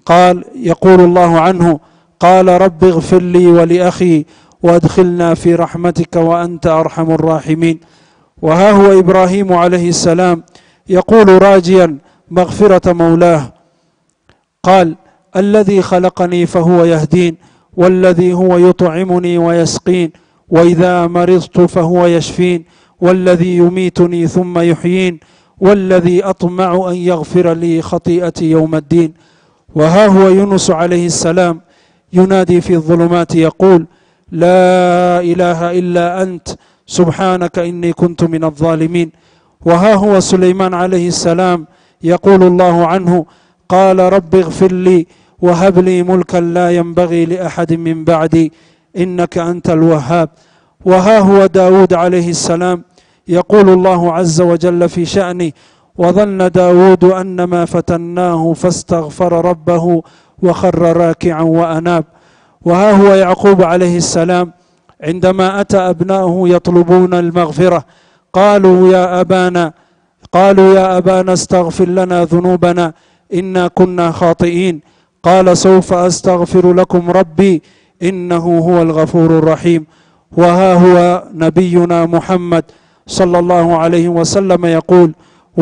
الله عنه: قال رب اغفر لي ولأخي وادخلنا في رحمتك وأنت أرحم الراحمين. وها هو إبراهيم عليه السلام يقول راجيا مغفرة مولاه: قال: الذي خلقني فهو يهدين والذي هو يطعمني ويسقين وإذا مرضت فهو يشفين والذي يميتني ثم يحيين والذي أطمع أن يغفر لي خطيئتي يوم الدين. وها هو يونس عليه السلام ينادي في الظلمات يقول: لا إله إلا أنت سبحانك إني كنت من الظالمين. وها هو سليمان عليه السلام يقول الله عنه: قال رب اغفر لي وهب لي ملكا لا ينبغي لأحد من بعدي إنك أنت الوهاب. وها هو داود عليه السلام يقول الله عز وجل في شأنه: وظن داود أنما فتناه فاستغفر ربه وخر راكعا وأناب. وها هو يعقوب عليه السلام عندما أتى أبناؤه يطلبون المغفرة قالوا يا أبانا استغفر لنا ذنوبنا إنا كنا خاطئين. قال: سوف أستغفر لكم ربي إنه هو الغفور الرحيم. وها هو نبينا محمد صلى الله عليه وسلم يقول: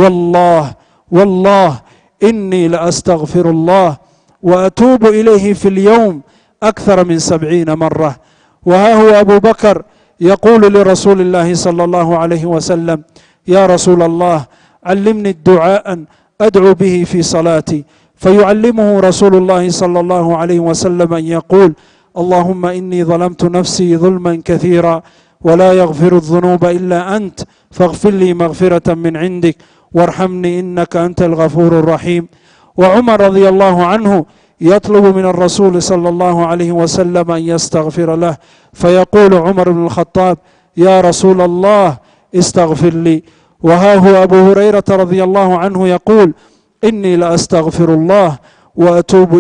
والله إني لأستغفر الله وأتوب إليه في اليوم أكثر من 70 مرة. وها هو أبو بكر يقول لرسول الله صلى الله عليه وسلم: يا رسول الله علمني الدعاء أدعو به في صلاتي. فيعلمه رسول الله صلى الله عليه وسلم أن يقول: اللهم إني ظلمت نفسي ظلما كثيرا ولا يغفر الذنوب إلا أنت فاغفر لي مغفرة من عندك وارحمني إنك أنت الغفور الرحيم. وعمر رضي الله عنه يطلب من الرسول صلى الله عليه وسلم أن يستغفر له فيقول عمر بن الخطاب: يا رسول الله استغفر لي. وها هو أبو هريرة رضي الله عنه يقول: إني لأستغفر الله وأتوب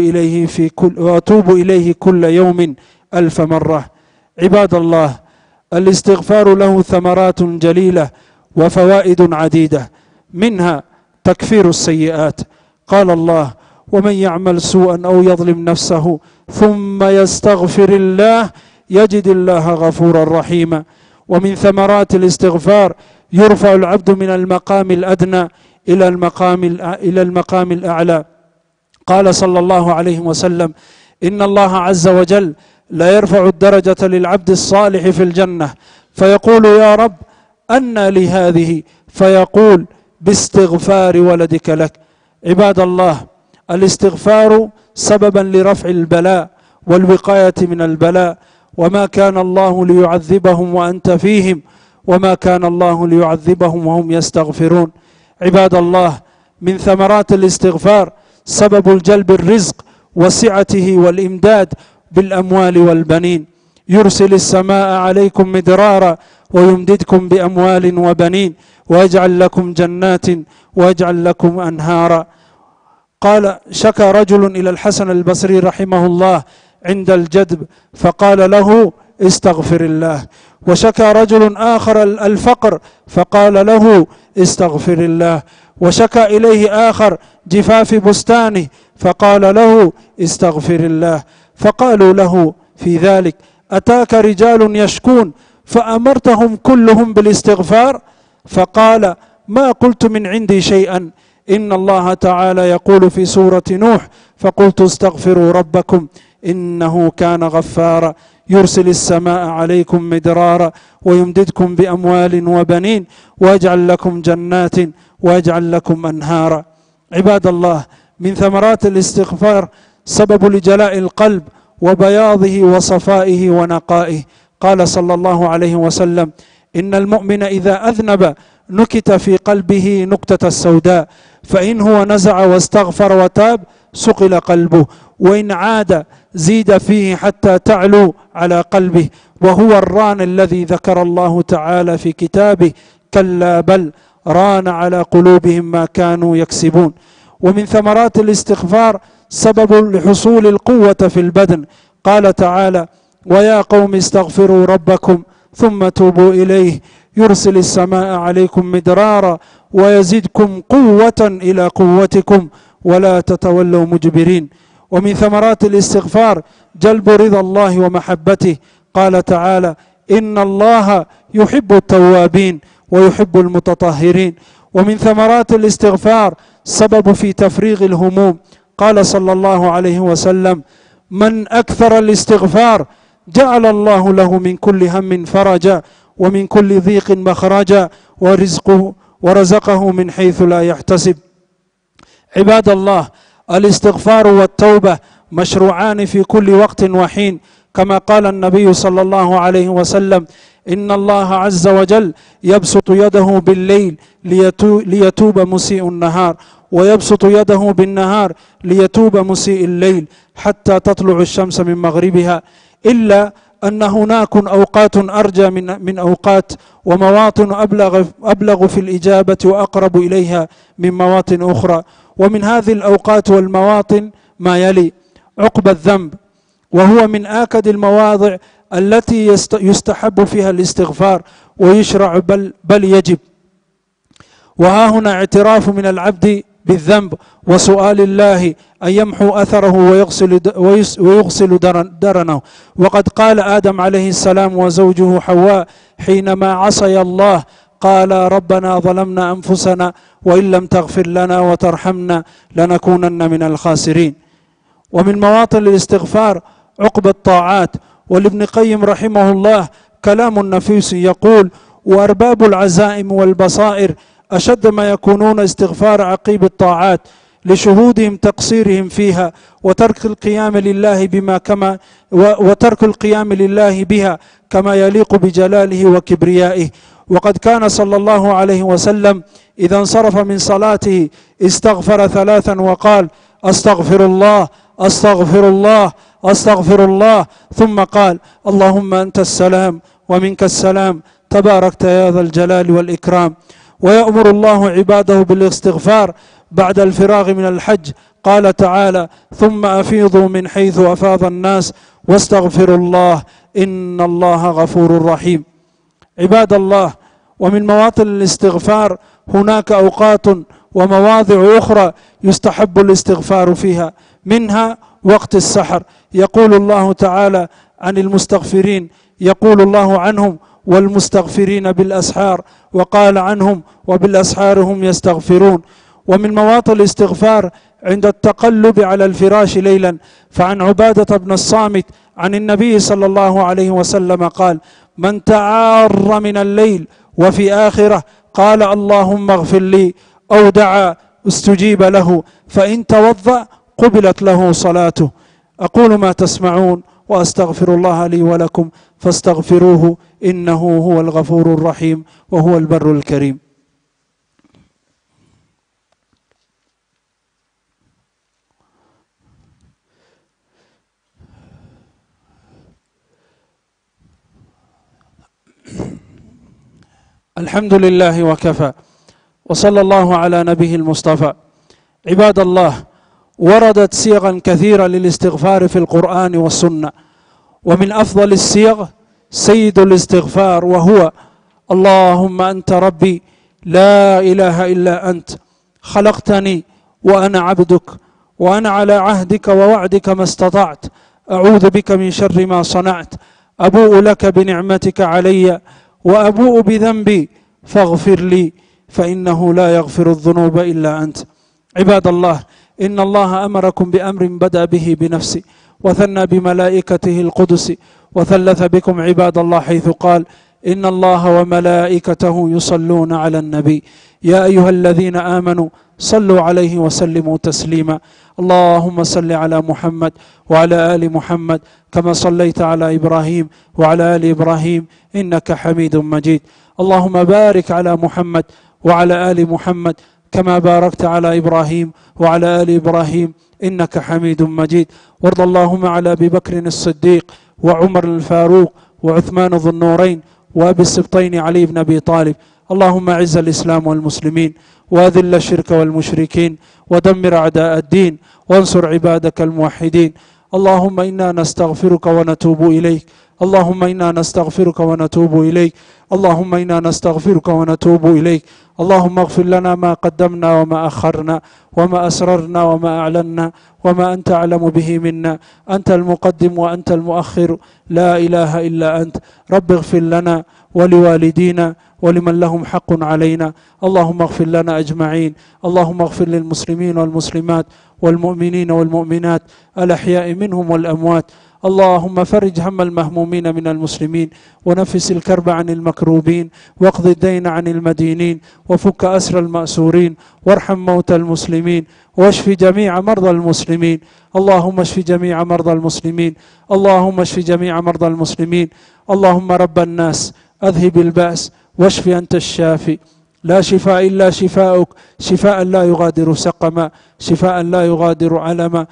إليه كل يوم 1000 مرة. عباد الله، الاستغفار له ثمرات جليلة وفوائد عديدة، منها تكفير السيئات. قال الله: ومن يعمل سوءا أو يظلم نفسه ثم يستغفر الله يجد الله غفورا رحيما. ومن ثمرات الاستغفار يرفع العبد من المقام الأدنى إلى المقام الأعلى. قال صلى الله عليه وسلم: إن الله عز وجل لا يرفع الدرجة للعبد الصالح في الجنة فيقول: يا رب أنى لي هذه؟ فيقول: باستغفار ولدك لك. عباد الله، الاستغفار سببا لرفع البلاء والوقاية من البلاء. وما كان الله ليعذبهم وأنت فيهم وما كان الله ليعذبهم وهم يستغفرون. عباد الله، من ثمرات الاستغفار سبب الجلب الرزق وسعته والإمداد بالأموال والبنين. يرسل السماء عليكم مدرارا ويمددكم بأموال وبنين ويجعل لكم جنات ويجعل لكم أنهارا. قال شكى رجل إلى الحسن البصري رحمه الله عند الجدب فقال له استغفر الله، وشكى رجل آخر الفقر فقال له استغفر الله، وشكى إليه آخر جفاف بستانه فقال له استغفر الله. فقالوا له في ذلك أتاك رجال يشكون فأمرتهم كلهم بالاستغفار؟ فقال ما قلت من عندي شيئا، إن الله تعالى يقول في سورة نوح فقلت استغفروا ربكم إنه كان غفارا يرسل السماء عليكم مدرارا ويمددكم بأموال وبنين ويجعل لكم جنات ويجعل لكم أنهارا. عباد الله، من ثمرات الاستغفار سبب لجلاء القلب وبياضه وصفائه ونقائه. قال صلى الله عليه وسلم إن المؤمن إذا أذنب نكت في قلبه نكتة السوداء، فإن هو نزع واستغفر وتاب سقل قلبه، وإن عاد زيد فيه حتى تعلو على قلبه، وهو الران الذي ذكر الله تعالى في كتابه كلا بل ران على قلوبهم ما كانوا يكسبون. ومن ثمرات الاستغفار سبب لحصول القوة في البدن. قال تعالى ويا قوم استغفروا ربكم ثم توبوا إليه يرسل السماء عليكم مدرارا ويزدكم قوة إلى قوتكم ولا تتولوا مجبرين. ومن ثمرات الاستغفار جلب رضا الله ومحبته. قال تعالى إن الله يحب التوابين ويحب المتطهرين. ومن ثمرات الاستغفار سبب في تفريغ الهموم. قال صلى الله عليه وسلم من أكثر الاستغفار جعل الله له من كل هم فرجا ومن كل ضيق مخرجا ورزقه من حيث لا يحتسب. عباد الله، الاستغفار والتوبة مشروعان في كل وقت وحين، كما قال النبي صلى الله عليه وسلم إن الله عز وجل يبسط يده بالليل ليتوب مسيء النهار، ويبسط يده بالنهار ليتوب مسيء الليل حتى تطلع الشمس من مغربها، إلا أن هناك أوقات أرجى من أوقات، ومواطن أبلغ في الإجابة وأقرب إليها من مواطن أخرى. ومن هذه الأوقات والمواطن ما يلي: عقب الذنب، وهو من آكد المواضع التي يستحب فيها الاستغفار ويشرع بل يجب. وها هنا اعتراف من العبد بالذنب وسؤال الله أن يمحو أثره ويغسل درنه. وقد قال آدم عليه السلام وزوجه حواء حينما عصي الله قال ربنا ظلمنا أنفسنا وإن لم تغفر لنا وترحمنا لنكونن من الخاسرين. ومن مواطن الاستغفار عقب الطاعات. ولابن قيم رحمه الله كلام نفيس يقول وأرباب العزائم والبصائر أشد ما يكونون استغفار عقيب الطاعات لشهودهم تقصيرهم فيها وترك القيام لله بها كما يليق بجلاله وكبريائه. وقد كان صلى الله عليه وسلم إذا انصرف من صلاته استغفر 3 وقال أستغفر الله أستغفر الله أستغفر الله، ثم قال اللهم أنت السلام ومنك السلام تباركت يا ذا الجلال والإكرام. ويأمر الله عباده بالاستغفار بعد الفراغ من الحج. قال تعالى ثم أفيضوا من حيث أفاض الناس واستغفروا الله إن الله غفور رحيم. عباد الله، ومن مواطن الاستغفار هناك أوقات ومواضع أخرى يستحب الاستغفار فيها، منها وقت السحر. يقول الله تعالى عن المستغفرين، يقول الله عنهم والمستغفرين بالأسحار، وقال عنهم وبالأسحار هم يستغفرون. ومن مواطن الاستغفار عند التقلب على الفراش ليلا. فعن عبادة بن الصامت عن النبي صلى الله عليه وسلم قال من تعار من الليل وفي آخرة قال اللهم اغفر لي أو دعا استجيب له، فإن توضأ قبلت له صلاته. أقول ما تسمعون وأستغفر الله لي ولكم فاستغفروه إنه هو الغفور الرحيم وهو البر الكريم. الحمد لله وكفى، وصلى الله على نبيه المصطفى. عباد الله، وردت صيغا كثيرة للاستغفار في القرآن والسنة، ومن أفضل الصيغ سيد الاستغفار، وهو: اللهم أنت ربي لا إله إلا أنت، خلقتني وأنا عبدك، وأنا على عهدك ووعدك ما استطعت، أعوذ بك من شر ما صنعت، أبوء لك بنعمتك علي وأبوء بذنبي فاغفر لي، فإنه لا يغفر الذنوب إلا أنت. عباد الله، إن الله أمركم بأمر بدأ به بنفسه، وثنى بملائكته القدس، وثلث بكم عباد الله، حيث قال: إن الله وملائكته يصلون على النبي يا أيها الذين آمنوا صلوا عليه وسلموا تسليما. اللهم صل على محمد وعلى آل محمد كما صليت على إبراهيم وعلى آل إبراهيم إنك حميد مجيد. اللهم بارك على محمد وعلى آل محمد كما باركت على إبراهيم وعلى آل إبراهيم إنك حميد مجيد. وارض اللهم على أبي بكر الصديق وعمر الفاروق وعثمان ذو النورين وأبي السبطين علي بن أبي طالب. اللهم أعز الإسلام والمسلمين، وأذل الشرك والمشركين، ودمر أعداء الدين، وانصر عبادك الموحدين. اللهم إنا نستغفرك ونتوب إليك، اللهم إنا نستغفرك ونتوب إليك، اللهم إنا نستغفرك ونتوب إليك. اللهم اغفر لنا ما قدمنا وما أخرنا وما أسررنا وما أعلنا وما أنت أعلم به منا، أنت المقدم وأنت المؤخر، لا إله إلا أنت. رب اغفر لنا ولوالدينا ولمن لهم حق علينا. اللهم اغفر لنا أجمعين. اللهم اغفر للمسلمين والمسلمات والمؤمنين والمؤمنات الأحياء منهم والأموات. اللهم فرج هم المهمومين من المسلمين، ونفس الكرب عن المكروبين، واقض الدين عن المدينين، وفك أسر المأسورين، وارحم موتى المسلمين، واشف جميع مرضى المسلمين. اللهم اشف جميع مرضى المسلمين، اللهم اشف جميع مرضى المسلمين. اللهم رب الناس أذهب البأس واشف أنت الشافي، لا شفاء إلا شفاؤك، شفاء لا يغادر سقما، شفاء لا يغادر علما.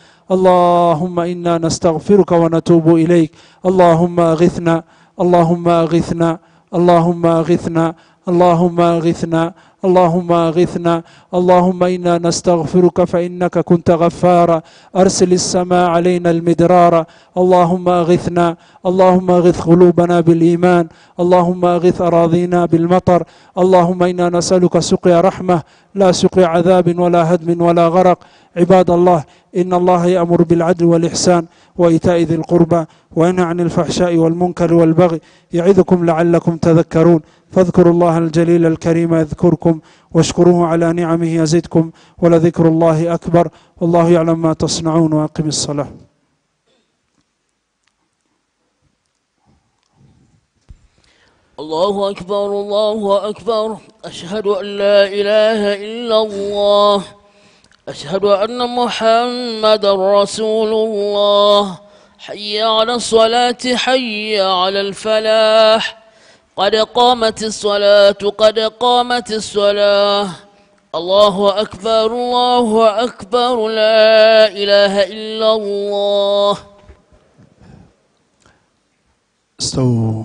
اللهم إنا نستغفرك ونتوب إليك. اللهم أغثنا، اللهم أغثنا، اللهم أغثنا، اللهم أغثنا، اللهم أغثنا. اللهم إنا نستغفرك فإنك كنت غفارا، أرسل السماء علينا المدرارا. اللهم أغثنا، اللهم أغث قلوبنا بالإيمان، اللهم أغث أراضينا بالمطر. اللهم إنا نسألك سقيا رحمة لا سقيا عذاب ولا هدم ولا غرق. عباد الله، إن الله يأمر بالعدل والإحسان وإيتاء ذي القربى وينهى عن الفحشاء والمنكر والبغي، يعظكم لعلكم تذكرون. فاذكروا الله الجليل الكريم يذكركم، واشكروه على نعمه يزدكم، ولذكر الله أكبر، والله يعلم ما تصنعون. وأقم الصلاة. الله أكبر، الله أكبر، أشهد أن لا إله إلا الله، أشهد أن محمدا رسول الله. حي على الصلاة، حي على الفلاح، قد قامت الصلاة، قد قامت الصلاة. الله أكبر، الله أكبر، لا إله إلا الله. استووا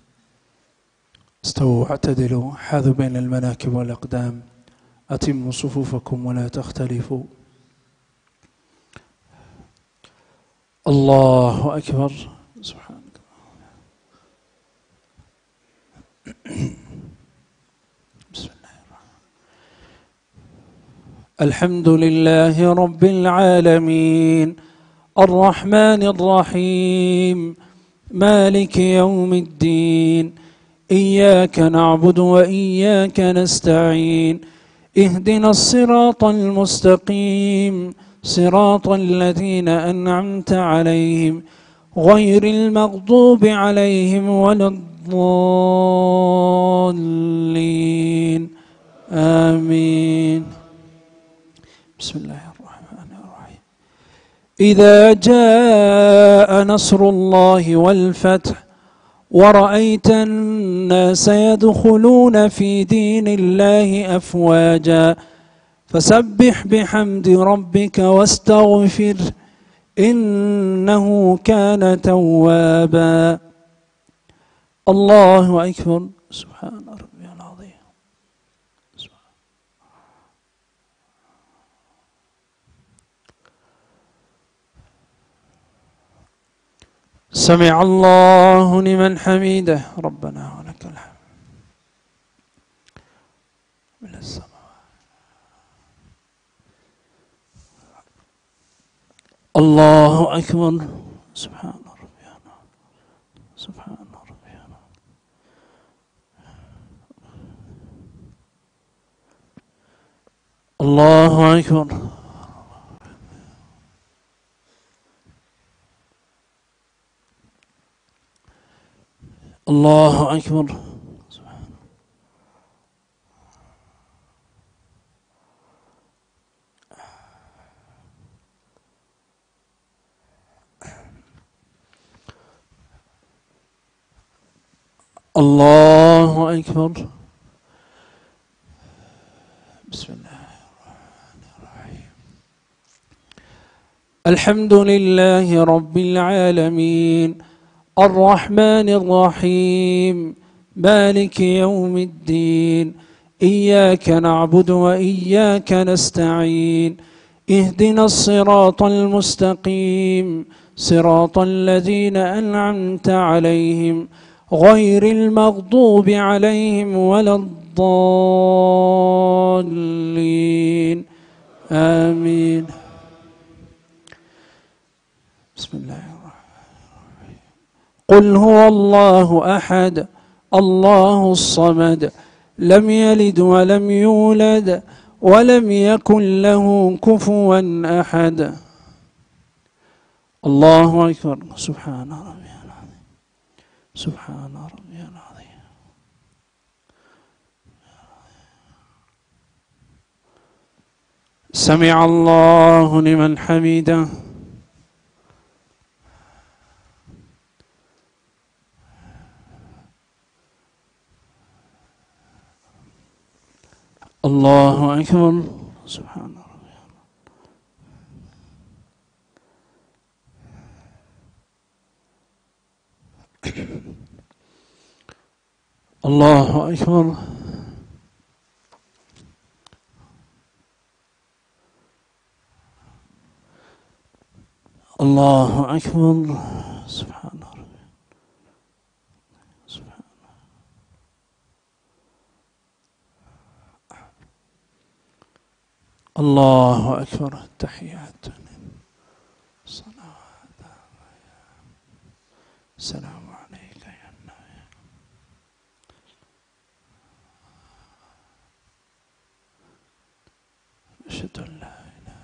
واعتدلوا، حاذوا بين المناكب والأقدام، أتموا صفوفكم ولا تختلفوا. الله أكبر. سبحانك. بسم الله الرحمن الرحيم. الحمد لله رب العالمين، الرحمن الرحيم، مالك يوم الدين، إياك نعبد وإياك نستعين، اهدنا الصراط المستقيم، صراط الذين أنعمت عليهم غير المغضوب عليهم ولا الضالين، آمين. بسم الله الرحمن الرحيم. إذا جاء نصر الله والفتح ورأيت الناس يدخلون في دين الله أفواجا فسبح بحمد ربك واستغفر إنه كان توابا. الله أكبر. سبحان ربي العظيم. سمع الله لمن حمده ربنا ولك الحمد من السماء. الله أكبر. سبحان ربي سبحان ربي. الله أكبر. الله أكبر. الله أكبر. بسم الله الرحمن الرحيم. الحمد لله رب العالمين الرحمن الرحيم مالك يوم الدين إياك نعبد وإياك نستعين اهدنا الصراط المستقيم صراط الذين أنعمت عليهم غير المغضوب عليهم ولا الضالين آمين. بسم الله الرحمن. قل هو الله أحد الله الصمد لم يلد ولم يولد ولم يكن له كفوا أحد. الله أكبر. سبحان ربي العظيم سبحان ربي العظيم. سمع الله لمن حمده. الله أكبر. سبحان ربي. الله أكبر. الله أكبر. سبحان ربي. سبحان الله أكبر. التحيات الصلوات السلام عليك يا النبي. أشهد أن لا إله.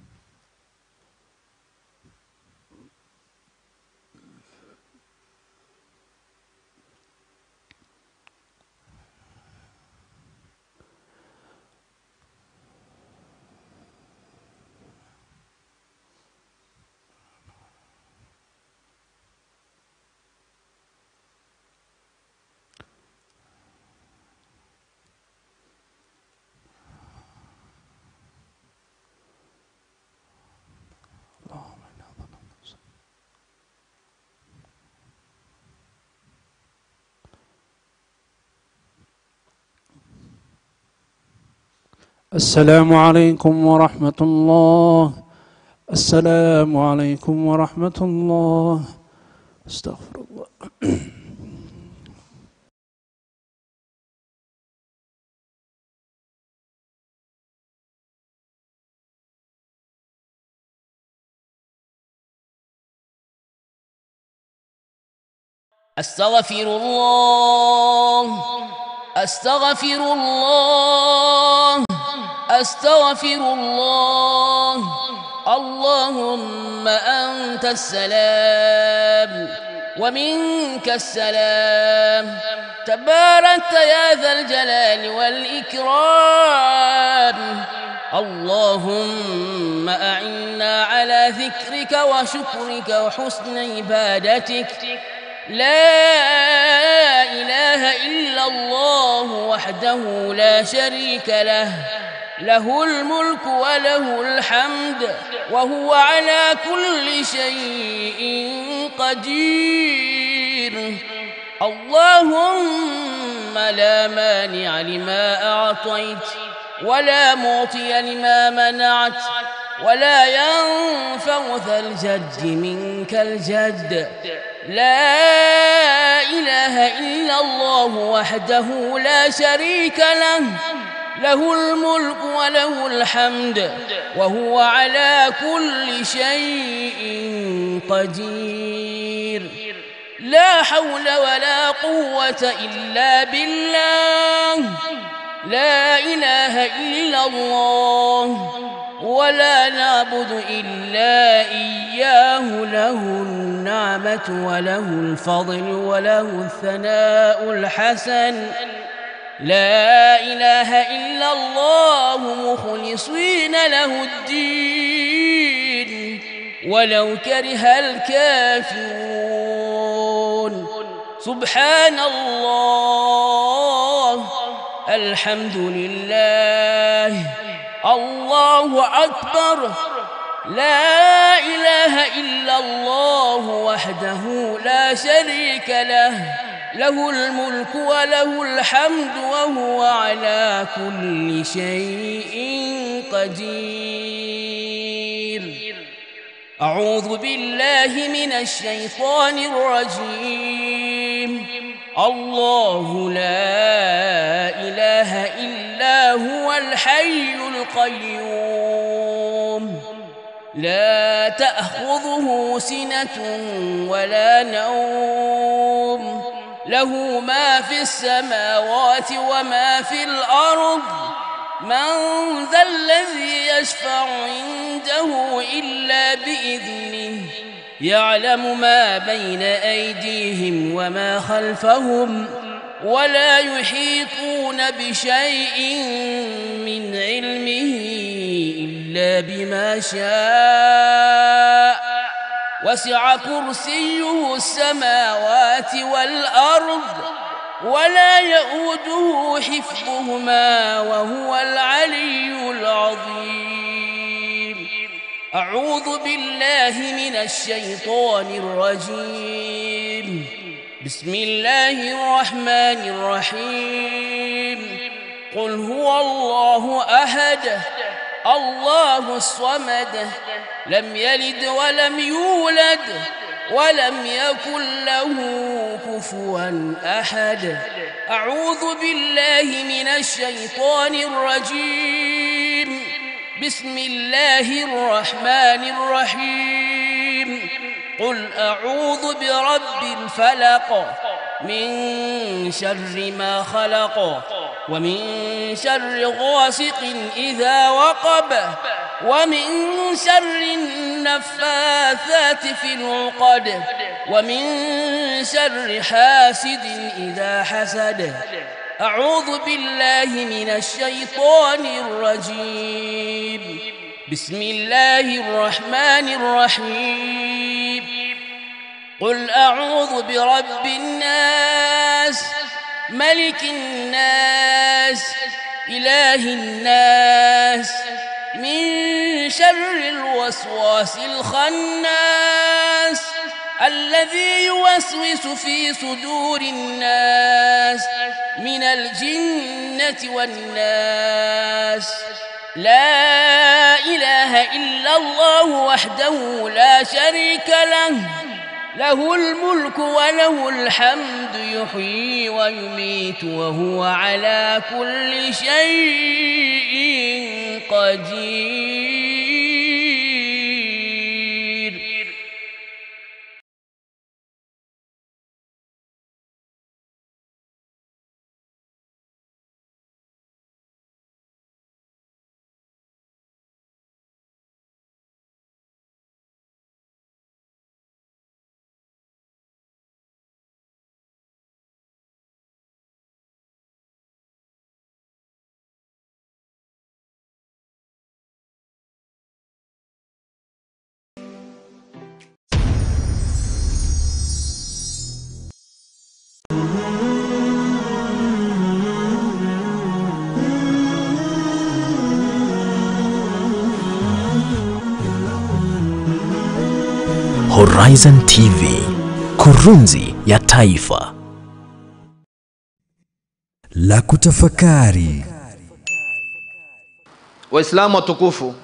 السلام عليكم ورحمة الله. السلام عليكم ورحمة الله. استغفر الله. أستغفر الله أستغفر الله أستغفر الله. اللهم أنت السلام ومنك السلام تباركت يا ذا الجلال والإكرام. اللهم أعنا على ذكرك وشكرك وحسن عبادتك. لا إله إلا الله وحده لا شريك له له الملك وله الحمد وهو على كل شيء قدير. اللهم لا مانع لما أعطيت ولا معطي لما منعت ولا ينفع ذا الجد منك الجد. لا إله إلا الله وحده لا شريك له، له الملك وله الحمد وهو على كل شيء قدير. لا حول ولا قوة إلا بالله. لا إله إلا الله ولا نعبد إلا إياه، له النعمة وله الفضل وله الثناء الحسن. لا إله إلا الله مخلصين له الدين ولو كره الكافرون. سبحان الله، الحمد لله، الله أكبر. لا إله إلا الله وحده لا شريك له، له الملك وله الحمد وهو على كل شيء قدير. أعوذ بالله من الشيطان الرجيم. الله لا إله إلا هو الحي القيوم، لا تأخذه سنة ولا نوم، له ما في السماوات وما في الأرض. من ذا الذي يشفع عنده إلا بإذنه، يعلم ما بين أيديهم وما خلفهم، ولا يحيطون بشيء من علمه إلا بما شاء. وسع كرسيه السماوات والأرض ولا يؤوده حفظهما وهو العلي العظيم. أعوذ بالله من الشيطان الرجيم. بسم الله الرحمن الرحيم. قل هو الله أحد الله الصمد، لم يلد ولم يولد ولم يكن له كفوا أحد. أعوذ بالله من الشيطان الرجيم. بسم الله الرحمن الرحيم. قل أعوذ برب الفلق، من شر ما خلق، ومن شر غاسق إذا وقب، ومن شر النفاثات في العقد، ومن شر حاسد إذا حسد. أعوذ بالله من الشيطان الرجيم. بسم الله الرحمن الرحيم. قل أعوذ برب الناس، ملك الناس، إله الناس، من شر الوسواس الخناس الذي يوسوس في صدور الناس من الجنة والناس. لا إله إلا الله وحده لا شريك له، له الملك وله الحمد، يحيي ويميت وهو على كل شيء قدير. Horizon TV, kurunzi ya taifa. La kutafakari. Waislamu watukufu,